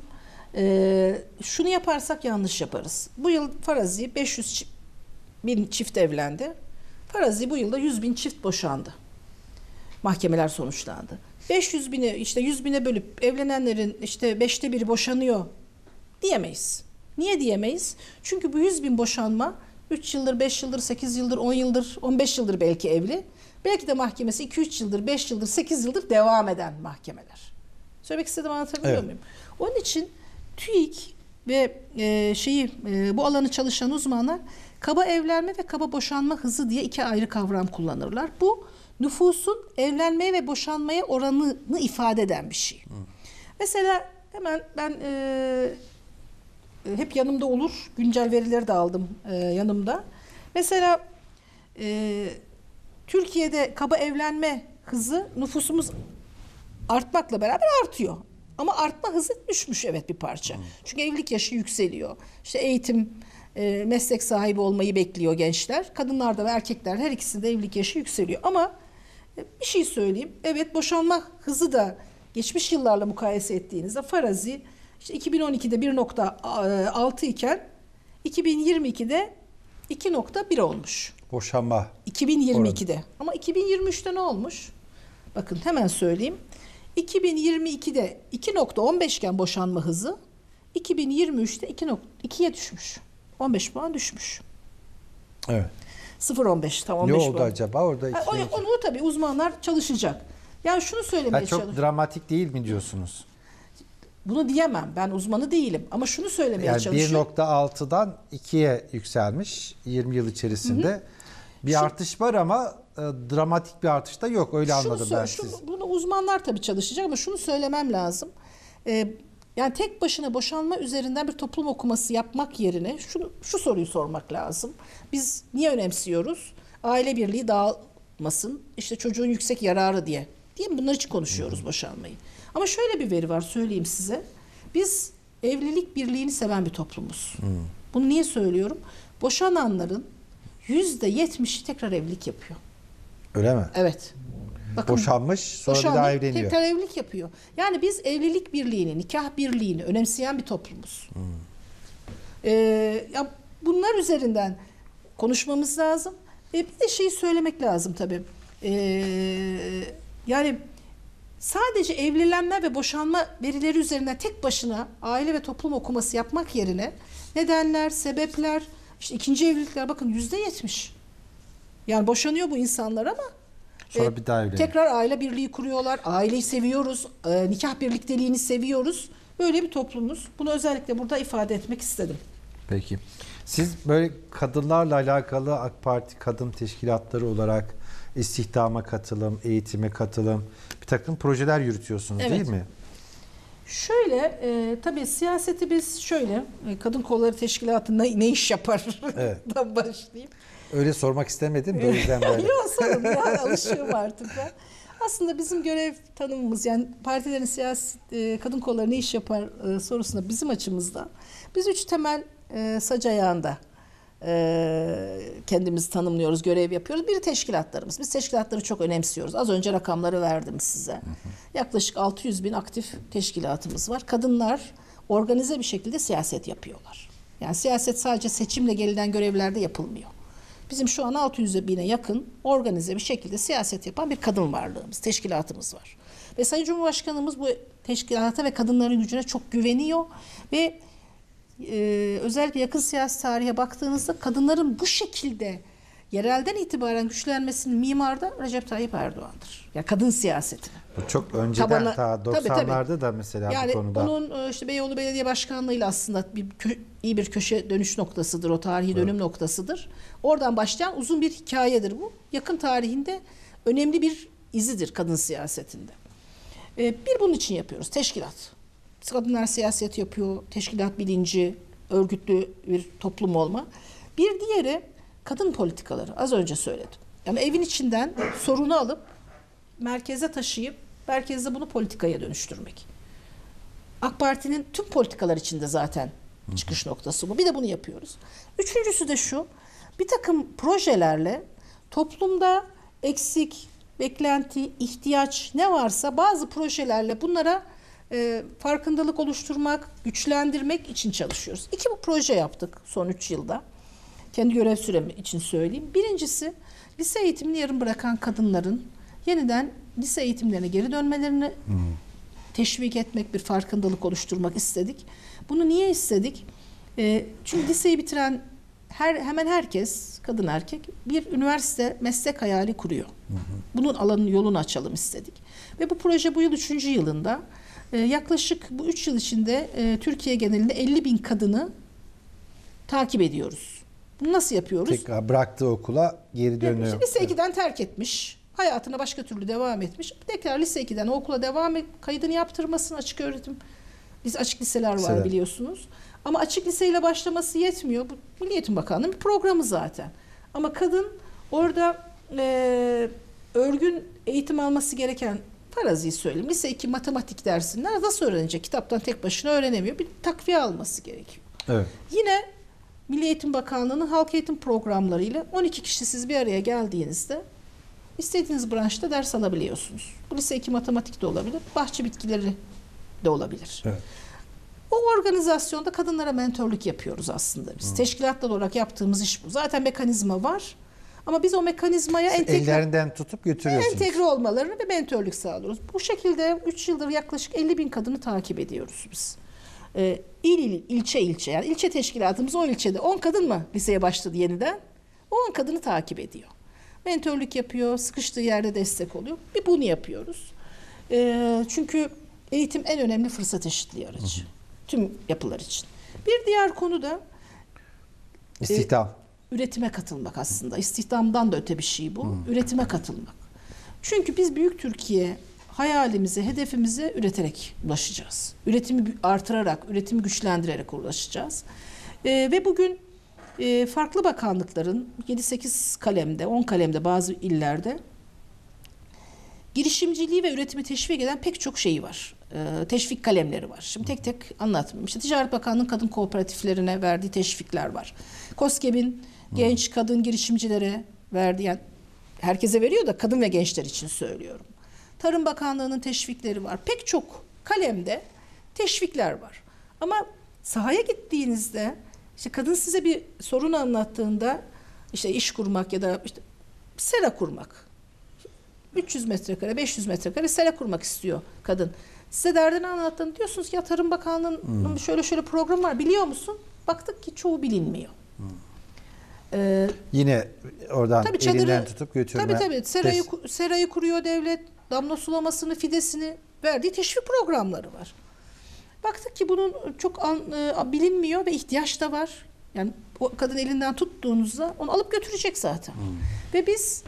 E, şunu yaparsak yanlış yaparız. Bu yıl farazi beş yüz bin çift evlendi. Farazi bu yılda yüz bin çift boşandı. Mahkemeler sonuçlandı. beş yüz bini işte yüz bine bölüp evlenenlerin işte beşte biri boşanıyor diyemeyiz. Niye diyemeyiz? Çünkü bu yüz bin boşanma üç yıldır, beş yıldır, sekiz yıldır, on yıldır, on beş yıldır belki evli. Belki de mahkemesi iki üç yıldır, beş yıldır, sekiz yıldır devam eden mahkemeler. Söylemek istediğimi anlatabiliyor evet. muyum? Onun için TÜİK ve e, şeyi e, bu alanı çalışan uzmanlar kaba evlenme ve kaba boşanma hızı diye iki ayrı kavram kullanırlar. Bu nüfusun evlenmeye ve boşanmaya oranını ifade eden bir şey. Hı. Mesela hemen ben e, hep yanımda olur, güncel verileri de aldım e, yanımda. Mesela e, Türkiye'de kaba evlenme hızı nüfusumuz artmakla beraber artıyor. Ama artma hızı düşmüş evet bir parça. Hı. Çünkü evlilik yaşı yükseliyor. İşte eğitim, e, meslek sahibi olmayı bekliyor gençler. Kadınlarda ve erkeklerde her ikisinde evlilik yaşı yükseliyor. Ama e, bir şey söyleyeyim. Evet boşanma hızı da geçmiş yıllarla mukayese ettiğinizde farazi işte iki bin on ikide bir nokta altı iken iki bin yirmi ikide iki nokta bir olmuş. Boşanma. iki bin yirmi ikide. Oranı. Ama iki bin yirmi üçte ne olmuş? Bakın hemen söyleyeyim. iki bin yirmi ikide iki nokta on beş iken boşanma hızı iki bin yirmi üçte ikiye düşmüş. on beş puan düşmüş. Evet. sıfır virgül on beş tam on beş ne puan. oldu acaba orada? Ha, onu, onu tabii uzmanlar çalışacak. Yani şunu söylemeye ha, çok çalış- dramatik değil mi diyorsunuz? Bunu diyemem. Ben uzmanı değilim. Ama şunu söylemeye yani çalışıyorum. bir nokta altıdan ikiye yükselmiş yirmi yıl içerisinde. Hı hı. Bir şu, artış var ama e, dramatik bir artış da yok. Öyle anladım ben şu, siz. Bunu uzmanlar tabii çalışacak ama şunu söylemem lazım. Ee, yani tek başına boşanma üzerinden bir toplum okuması yapmak yerine şunu, şu soruyu sormak lazım. Biz niye önemsiyoruz? Aile birliği dağılmasın, işte çocuğun yüksek yararı diye. Değil mi? Bunlar için konuşuyoruz hmm. boşanmayı. Ama şöyle bir veri var söyleyeyim size. Biz evlilik birliğini seven bir toplumuz. Hmm. Bunu niye söylüyorum? Boşananların yüzde yetmişi tekrar evlilik yapıyor. Öyle mi? Evet. Bakın, boşanmış sonra boşanmış, bir daha evleniyor. Tekrar evlilik yapıyor. Yani biz evlilik birliğini, nikah birliğini önemseyen bir toplumuz. Hmm. Ee, ya bunlar üzerinden konuşmamız lazım. Ee, bir de şeyi söylemek lazım tabii. Ee, yani sadece evlilenme ve boşanma verileri üzerinden tek başına aile ve toplum okuması yapmak yerine nedenler, sebepler, işte ikinci evlilikler bakın yüzde yetmiş. Yani boşanıyor bu insanlar ama sonra e, bir daha evleniyor. Tekrar aile birliği kuruyorlar. Aileyi seviyoruz. E, nikah birlikteliğini seviyoruz. Böyle bir toplumuz. Bunu özellikle burada ifade etmek istedim. Peki. Siz böyle kadınlarla alakalı AK Parti kadın teşkilatları olarak istihdama katılım, eğitime katılım, bir takım projeler yürütüyorsunuz evet. değil mi? Şöyle, e, tabii siyaseti biz şöyle, e, Kadın Kolları Teşkilatı ne, ne iş yapar? Evet. başlayayım. Öyle sormak istemedim de o yüzden böyle. Yok sorun, yani alışığım artık ben. Aslında bizim görev tanımımız yani partilerin siyasi e, kadın kolları ne iş yapar e, sorusunda bizim açımızda biz üç temel e, sac ayağında e, kendimizi tanımlıyoruz, görev yapıyoruz. Biri teşkilatlarımız. Biz teşkilatları çok önemsiyoruz. Az önce rakamları verdim size. Hı hı. Yaklaşık altı yüz bin aktif teşkilatımız var. Kadınlar organize bir şekilde siyaset yapıyorlar. Yani siyaset sadece seçimle gelinen görevlerde yapılmıyor. Bizim şu an altı yüz bine yakın organize bir şekilde siyaset yapan bir kadın varlığımız, teşkilatımız var. Ve Sayın Cumhurbaşkanımız bu teşkilata ve kadınların gücüne çok güveniyor ve e, özellikle yakın siyasi tarihe baktığınızda kadınların bu şekilde yerelden itibaren güçlenmesinin mimarı da Recep Tayyip Erdoğan'dır. Ya yani kadın siyasetinin. Bu çok önceden Tabana- ta tabii, tabii. doksanlarda da mesela Yani bu konuda. onun işte Beyoğlu Belediye Başkanlığı'yla aslında bir kö- iyi bir köşe dönüş noktasıdır, o tarihi dönüm noktasıdır. Oradan başlayan uzun bir hikayedir bu. Yakın tarihinde önemli bir izidir kadın siyasetinde. Ee, bir bunun için yapıyoruz, teşkilat. Kadınlar siyaset yapıyor, teşkilat bilinci, örgütlü bir toplum olma. Bir diğeri kadın politikaları, az önce söyledim. Yani evin içinden sorunu alıp merkeze taşıyıp merkezde bunu politikaya dönüştürmek. AK Parti'nin tüm politikalar içinde zaten çıkış noktası bu. Bir de bunu yapıyoruz. Üçüncüsü de şu, bir takım projelerle toplumda eksik, beklenti, ihtiyaç ne varsa bazı projelerle bunlara e, farkındalık oluşturmak, güçlendirmek için çalışıyoruz. İki bu proje yaptık son üç yılda. Kendi görev süremi için söyleyeyim. Birincisi, lise eğitimini yarım bırakan kadınların yeniden lise eğitimlerine geri dönmelerini hmm. teşvik etmek, bir farkındalık oluşturmak istedik. Bunu niye istedik? E, çünkü liseyi bitiren her hemen herkes, kadın erkek, bir üniversite meslek hayali kuruyor. Hı hı. Bunun alanını, yolunu açalım istedik. Ve bu proje bu yıl üçüncü yılında. E, yaklaşık bu üç yıl içinde e, Türkiye genelinde elli bin kadını takip ediyoruz. Bunu nasıl yapıyoruz? Tekrar bıraktığı okula geri dönüyor. İşte lise ikiden terk etmiş. Hayatına başka türlü devam etmiş. Tekrar lise ikiden okula devam et, kaydını yaptırmasın, açık öğretim. Biz açık liseler var Liseler. biliyorsunuz. Ama açık liseyle başlaması yetmiyor. Bu Milli Eğitim Bakanlığı'nın bir programı zaten. Ama kadın orada e, örgün eğitim alması gereken, farazi söyleyeyim, lise iki matematik dersinden nasıl öğrenecek? Kitaptan tek başına öğrenemiyor. Bir takviye alması gerekiyor. Evet. Yine Milli Eğitim Bakanlığı'nın halk eğitim programlarıyla on iki kişi siz bir araya geldiğinizde istediğiniz branşta ders alabiliyorsunuz. Bu lise iki matematik de olabilir, bahçe bitkileri de olabilir. Evet. O organizasyonda kadınlara mentörlük yapıyoruz aslında biz. Hmm. Teşkilatlar olarak yaptığımız iş bu. Zaten mekanizma var. Ama biz o mekanizmaya entegre, ellerinden tutup götürüyorsunuz. Entegre olmalarını ve mentörlük sağlıyoruz. Bu şekilde üç yıldır yaklaşık elli bin kadını takip ediyoruz biz. Ee, il, il, ilçe ilçe, yani ilçe teşkilatımız o ilçede on kadın mı liseye başladı yeniden? O on kadını takip ediyor. Mentörlük yapıyor, sıkıştığı yerde destek oluyor. Bir bunu yapıyoruz. Ee, çünkü eğitim en önemli fırsat eşitliği aracı. Hı hı. Tüm yapılar için. Bir diğer konu da istihdam. E, üretime katılmak aslında. İstihdamdan da öte bir şey bu. Hmm. Üretime katılmak. Çünkü biz Büyük Türkiye hayalimize, hedefimize üreterek ulaşacağız. Üretimi artırarak, üretimi güçlendirerek ulaşacağız. E, ve bugün e, farklı bakanlıkların yedi sekiz kalemde, on kalemde bazı illerde girişimciliği ve üretimi teşvik eden pek çok şeyi var. Ee, teşvik kalemleri var. Şimdi tek tek anlatmayayım. İşte Ticaret Bakanlığı'nın kadın kooperatiflerine verdiği teşvikler var. KOSGEB'in genç kadın girişimcilere verdiği, yani herkese veriyor da kadın ve gençler için söylüyorum. Tarım Bakanlığı'nın teşvikleri var. Pek çok kalemde teşvikler var. Ama sahaya gittiğinizde işte kadın size bir sorun anlattığında işte iş kurmak ya da işte sera kurmak. üç yüz metrekare, beş yüz metrekare sera kurmak istiyor kadın. Size derdini anlattığını diyorsunuz ki ya Tarım Bakanlığı'nın hmm. şöyle şöyle programı var, biliyor musun? Baktık ki çoğu bilinmiyor. Hmm. Ee, Yine oradan tabii çadırı, elinden tutup götürme. Tabii tabii. Serayı, serayı kuruyor devlet. Damla sulamasını, fidesini verdiği teşvik programları var. Baktık ki bunun çok an, e, bilinmiyor ve ihtiyaç da var. Yani o kadın elinden tuttuğunuzda onu alıp götürecek zaten. Hmm. Ve biz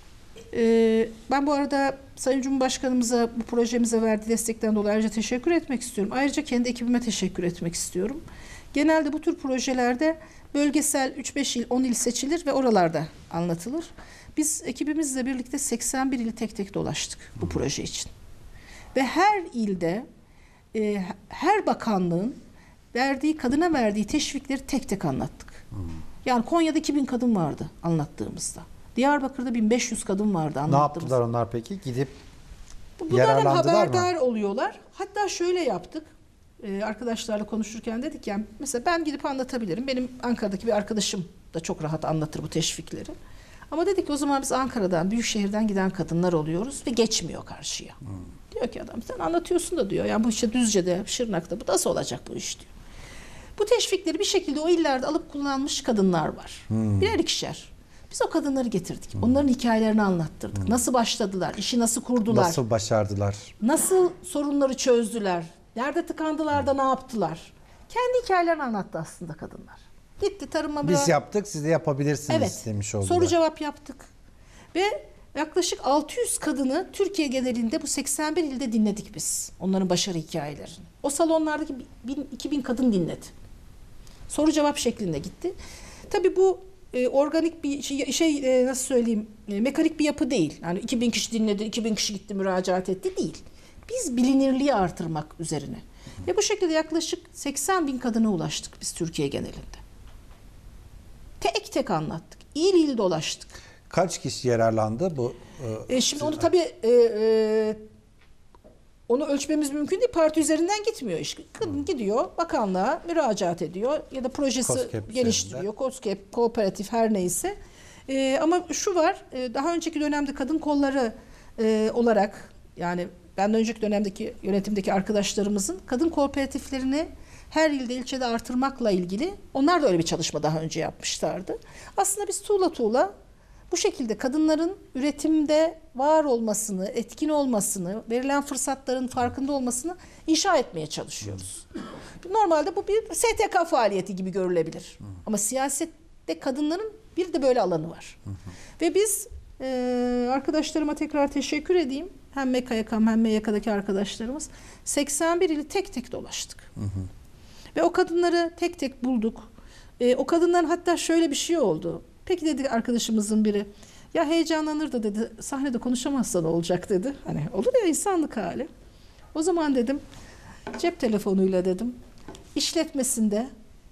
Ee, ben bu arada Sayın Cumhurbaşkanımıza bu projemize verdiği destekten dolayı ayrıca teşekkür etmek istiyorum. Ayrıca kendi ekibime teşekkür etmek istiyorum. Genelde bu tür projelerde bölgesel üç beş il, on il seçilir ve oralarda anlatılır. Biz ekibimizle birlikte seksen bir ili tek tek dolaştık bu hmm. proje için. Ve her ilde e, her bakanlığın verdiği, kadına verdiği teşvikleri tek tek anlattık. Hmm. Yani Konya'da iki bin kadın vardı anlattığımızda. Diyarbakır'da bin beş yüz kadın vardı anlattığımız. Ne yaptılar onlar peki? Gidip Bunlardan yararlandılar haberdar mı? oluyorlar. Hatta şöyle yaptık. Ee, arkadaşlarla konuşurken dedik ya, mesela ben gidip anlatabilirim. Benim Ankara'daki bir arkadaşım da çok rahat anlatır bu teşvikleri. Ama dedik ki o zaman biz Ankara'dan, büyük şehirden giden kadınlar oluyoruz ve geçmiyor karşıya. Hmm. Diyor ki adam, sen anlatıyorsun da diyor. Yani bu işte Düzce'de, Şırnak'ta bu nasıl olacak bu iş diyor. Bu teşvikleri bir şekilde o illerde alıp kullanmış kadınlar var. Hmm. Birer ikişer. Biz o kadınları getirdik. Onların hikayelerini anlattırdık. Nasıl başladılar, işi nasıl kurdular, Nasıl başardılar? nasıl sorunları çözdüler, nerede tıkandılar da ne yaptılar. Kendi hikayelerini anlattı aslında kadınlar. Gitti tarıma Biz bırak- yaptık, siz de yapabilirsiniz Evet. demiş oldular. Soru cevap yaptık. Ve yaklaşık altı yüz kadını Türkiye genelinde bu seksen bir ilde dinledik biz. Onların başarı hikayelerini. O salonlardaki bin, iki bin kadın dinledi. Soru cevap şeklinde gitti. Tabii bu e, organik bir şey, şey e, nasıl söyleyeyim, e, mekanik bir yapı değil. Yani iki bin kişi dinledi, iki bin kişi gitti müracaat etti değil. Biz bilinirliği artırmak üzerine. Ve bu şekilde yaklaşık seksen bin kadına ulaştık biz Türkiye genelinde. Tek tek anlattık. İl il dolaştık. Kaç kişi yararlandı bu? e, E şimdi onu tabii e, e, onu ölçmemiz mümkün değil. Parti üzerinden gitmiyor iş. Kadın gidiyor, bakanlığa müracaat ediyor ya da projesi KOSGEB geliştiriyor. KOSGEB, kooperatif her neyse. E, ama şu var, e, daha önceki dönemde kadın kolları e, olarak, yani benden önceki dönemdeki yönetimdeki arkadaşlarımızın kadın kooperatiflerini her ilde ilçede artırmakla ilgili onlar da öyle bir çalışma daha önce yapmışlardı. Aslında biz tuğla tuğla bu şekilde kadınların üretimde var olmasını, etkin olmasını, verilen fırsatların farkında olmasını inşa etmeye çalışıyoruz. Normalde bu bir S T K faaliyeti gibi görülebilir. Ama siyasette kadınların bir de böyle alanı var. Ve biz e, arkadaşlarıma tekrar teşekkür edeyim. Hem M K Y K hem M Y K'daki arkadaşlarımız seksen bir ili tek tek dolaştık. Ve o kadınları tek tek bulduk. E, o kadınların hatta şöyle bir şey oldu. Peki dedi arkadaşımızın biri, ya heyecanlanır da dedi, sahnede konuşamazsa ne olacak dedi. Hani olur ya, insanlık hali. O zaman dedim, cep telefonuyla dedim, işletmesinde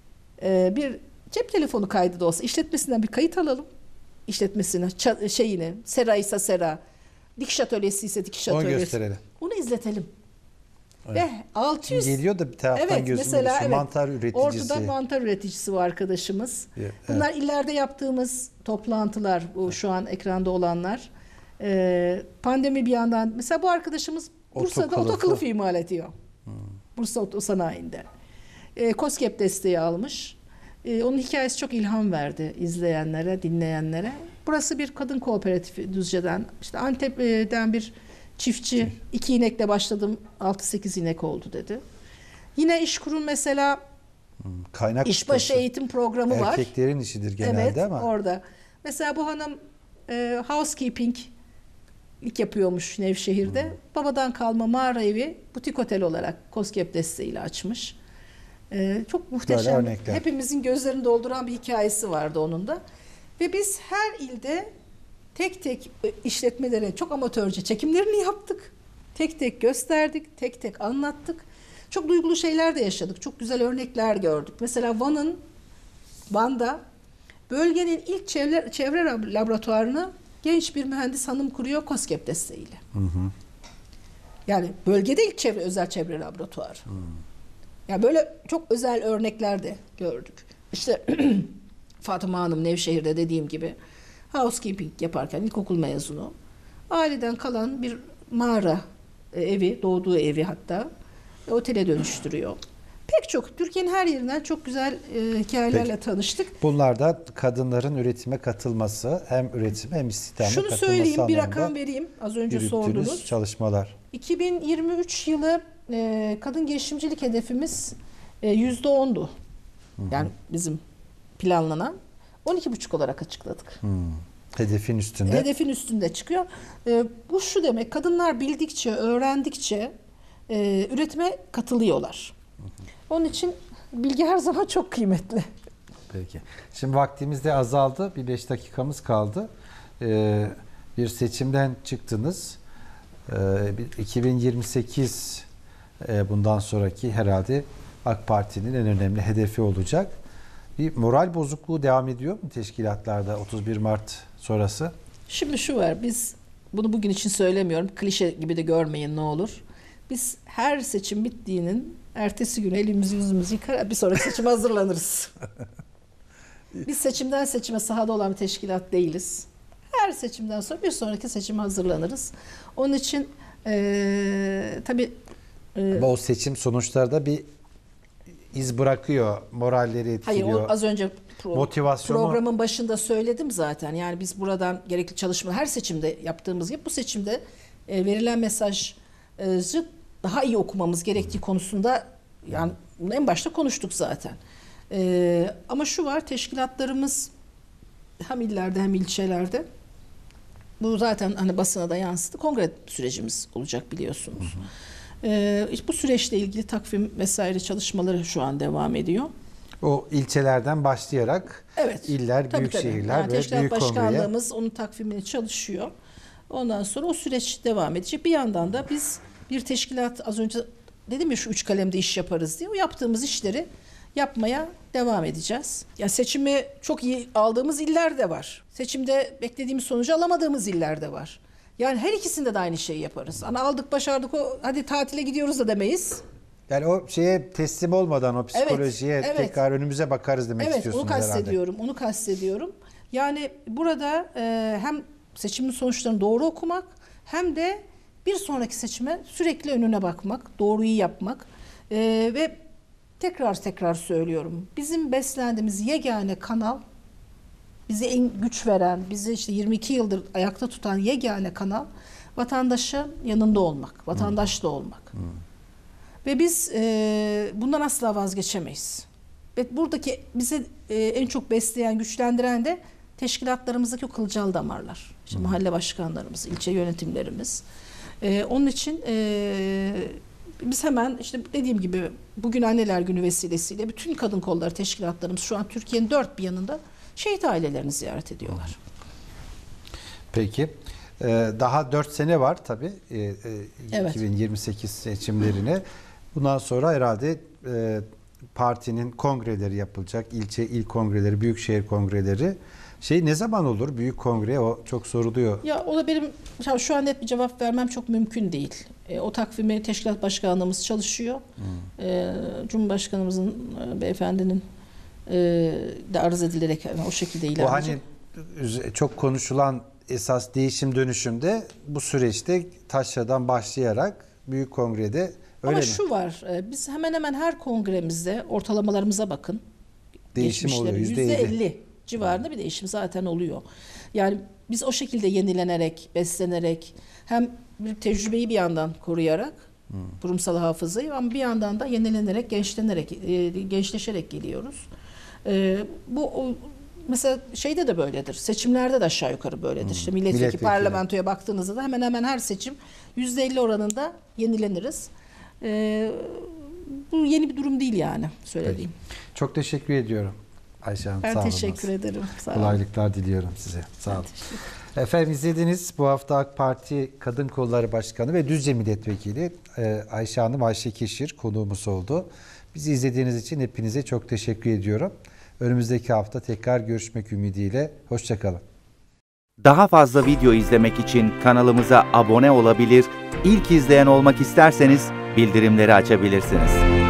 e, bir cep telefonu kaydı da olsa işletmesinden bir kayıt alalım. İşletmesine, ça- şeyini, sera ise sera, dikiş atölyesi ise dikiş Onu atölyesi. gösterelim. Onu izletelim. Evet. Ve altı yüz Geliyor da bir taraftan Evet, gözüm mesela görüyor. evet, Mantar üreticisi. Ordu'da mantar üreticisi var arkadaşımız. Evet. Bunlar illerde yaptığımız toplantılar, bu şu an ekranda olanlar. Ee, pandemi bir yandan, mesela bu arkadaşımız Bursa'da Otokılıfı. otokılıf imal ediyor. Bursa Otosanayi'nde. Ee, KOSGEB desteği almış. Ee, onun hikayesi çok ilham verdi izleyenlere, dinleyenlere. Burası bir kadın kooperatifi Düzce'den. İşte Antep'ten bir çiftçi, iki inekle başladım, altı sekiz inek oldu dedi. Yine İşkur'un mesela Kaynak işbaşı tutması. eğitim programı var. Erkeklerin işidir genelde Evet, ama. orada. Mesela bu hanım e, housekeeping ilk yapıyormuş Nevşehir'de. Hmm. Babadan kalma mağara evi butik otel olarak KOSGEB desteğiyle açmış. E, çok muhteşem. örnekler. Hepimizin gözlerini dolduran bir hikayesi vardı onun da. Ve biz her ilde tek tek işletmelere çok amatörce çekimlerini yaptık. Tek tek gösterdik, tek tek anlattık. Çok duygulu şeyler de yaşadık. Çok güzel örnekler gördük. Mesela Van'ın, Van'da bölgenin ilk çevre, çevre laboratuvarını genç bir mühendis hanım kuruyor KOSGEB desteğiyle. Hı hı. Yani bölgede ilk çevre, özel çevre laboratuvarı. Hı. Yani böyle çok özel örnekler de gördük. İşte Fatıma Hanım Nevşehir'de dediğim gibi housekeeping yaparken ilkokul mezunu. Aileden kalan bir mağara e, evi, doğduğu evi hatta e, otele dönüştürüyor. Pek çok Türkiye'nin her yerinden çok güzel e, hikayelerle Peki. tanıştık. Bunlar da kadınların üretime katılması, hem üretime hem istihdama Şunu katılması söyleyeyim, bir anlamında rakam vereyim. Az önce yürüttüğünüz sordunuz. çalışmalar. iki bin yirmi üç yılı e, kadın girişimcilik hedefimiz e, yüzde ondu. Yani bizim planlanan on iki buçuk olarak açıkladık. Hmm. Hedefin üstünde. Hedefin üstünde çıkıyor. E, bu şu demek, kadınlar bildikçe, öğrendikçe e, üretime katılıyorlar. Onun için bilgi her zaman çok kıymetli. Peki. Şimdi vaktimiz de azaldı. Bir beş dakikamız kaldı. Ee, bir seçimden çıktınız. Ee, bir iki bin yirmi sekiz e, bundan sonraki herhalde AK Parti'nin en önemli hedefi olacak. Bir moral bozukluğu devam ediyor mu teşkilatlarda otuz bir Mart sonrası? Şimdi şu var, biz bunu bugün için söylemiyorum, klişe gibi de görmeyin ne olur. Biz her seçim bittiğinin ertesi günü elimizi yüzümüzü yıkar, bir sonraki seçime hazırlanırız. Biz seçimden seçime sahada olan bir teşkilat değiliz. Her seçimden sonra bir sonraki seçime hazırlanırız. Onun için e, tabii e, Ama o seçim sonuçları da bir iz bırakıyor, moralleri Hayır, etkiliyor. o az önce pro- Motivasyonu- programın başında söyledim zaten. Yani biz buradan gerekli çalışma her seçimde yaptığımız gibi bu seçimde e, verilen mesajı daha iyi okumamız gerektiği konusunda yani en başta konuştuk zaten. E, ama şu var, teşkilatlarımız hem illerde hem ilçelerde, bu zaten hani basına da yansıdı, kongre sürecimiz olacak biliyorsunuz. Hı hı. Ee, bu süreçle ilgili takvim vesaire çalışmaları şu an devam ediyor. O ilçelerden başlayarak evet, iller, tabii, büyük tabii. şehirler Yani ve Teşkilat büyük kongreye. Başkanlığımız onun takvimini çalışıyor. Ondan sonra o süreç devam edecek. Bir yandan da biz bir teşkilat, az önce dedim ya şu üç kalemde iş yaparız diye, o yaptığımız işleri yapmaya devam edeceğiz. Ya seçimi çok iyi aldığımız iller de var. Seçimde beklediğimiz sonucu alamadığımız iller de var. Yani her ikisinde de aynı şeyi yaparız. Hani aldık başardık, o hadi tatile gidiyoruz da demeyiz. Yani o şeye teslim olmadan o psikolojiye Evet, evet. tekrar önümüze bakarız demek Evet, istiyorsunuz onu herhalde. kastediyorum. Onu kastediyorum. Yani burada e, hem seçimin sonuçlarını doğru okumak hem de bir sonraki seçime sürekli önüne bakmak, doğruyu yapmak e, ve tekrar tekrar söylüyorum. Bizim beslendiğimiz yegane kanal, bize en güç veren, bizi işte yirmi iki yıldır ayakta tutan yegane kanal vatandaşın yanında olmak, vatandaşla olmak. Hmm. Ve biz e, bundan asla vazgeçemeyiz. Ve buradaki bizi e, en çok besleyen, güçlendiren de teşkilatlarımızdaki o kılcal damarlar. İşte hmm. mahalle başkanlarımız, ilçe yönetimlerimiz. E, onun için e, biz hemen işte dediğim gibi bugün Anneler Günü vesilesiyle bütün kadın kolları teşkilatlarımız şu an Türkiye'nin dört bir yanında şehit ailelerini ziyaret ediyorlar. Peki. Ee, daha dört sene var tabii ee, e, evet. iki bin yirmi sekiz seçimlerine. Bundan sonra herhalde e, partinin kongreleri yapılacak. İlçe, il kongreleri, büyükşehir kongreleri. Şey ne zaman olur büyük kongre? O çok soruluyor. Ya o da benim şu an net bir cevap vermem çok mümkün değil. E, o takvimi teşkilat başkanlığımız çalışıyor. Hmm. E, Cumhurbaşkanımızın e, beyefendinin e, de arz edilerek yani o şekilde ilerleyecek. O hani çok konuşulan esas değişim dönüşümde bu süreçte taşradan başlayarak büyük kongrede öyle Ama mi? şu var, e, biz hemen hemen her kongremizde ortalamalarımıza bakın. Değişim oluyor yüzde elli civarında bir değişim zaten oluyor. Yani biz o şekilde yenilenerek, beslenerek hem bir tecrübeyi bir yandan koruyarak hmm. kurumsal hafızayı ama bir yandan da yenilenerek, gençlenerek, e, gençleşerek geliyoruz. E, bu o, mesela şeyde de böyledir. Seçimlerde de aşağı yukarı böyledir. Hmm. İşte milletvekili, milletvekili, parlamentoya baktığınızda da hemen hemen her seçim yüzde elli oranında yenileniriz. E, bu yeni bir durum değil yani söylediğim. Peki. Çok teşekkür ediyorum. Ayşe Hanım, ben sağ olun. teşekkür ederim. Sağ olun. Kolaylıklar diliyorum size. Sağ olun. Efendim izlediniz bu hafta AK Parti Kadın Kolları Başkanı ve Düzce Milletvekili Ayşe Hanım, Ayşe Keşir konuğumuz oldu. Bizi izlediğiniz için hepinize çok teşekkür ediyorum. Önümüzdeki hafta tekrar görüşmek ümidiyle. Hoşça kalın. Daha fazla video izlemek için kanalımıza abone olabilir, ilk izleyen olmak isterseniz bildirimleri açabilirsiniz.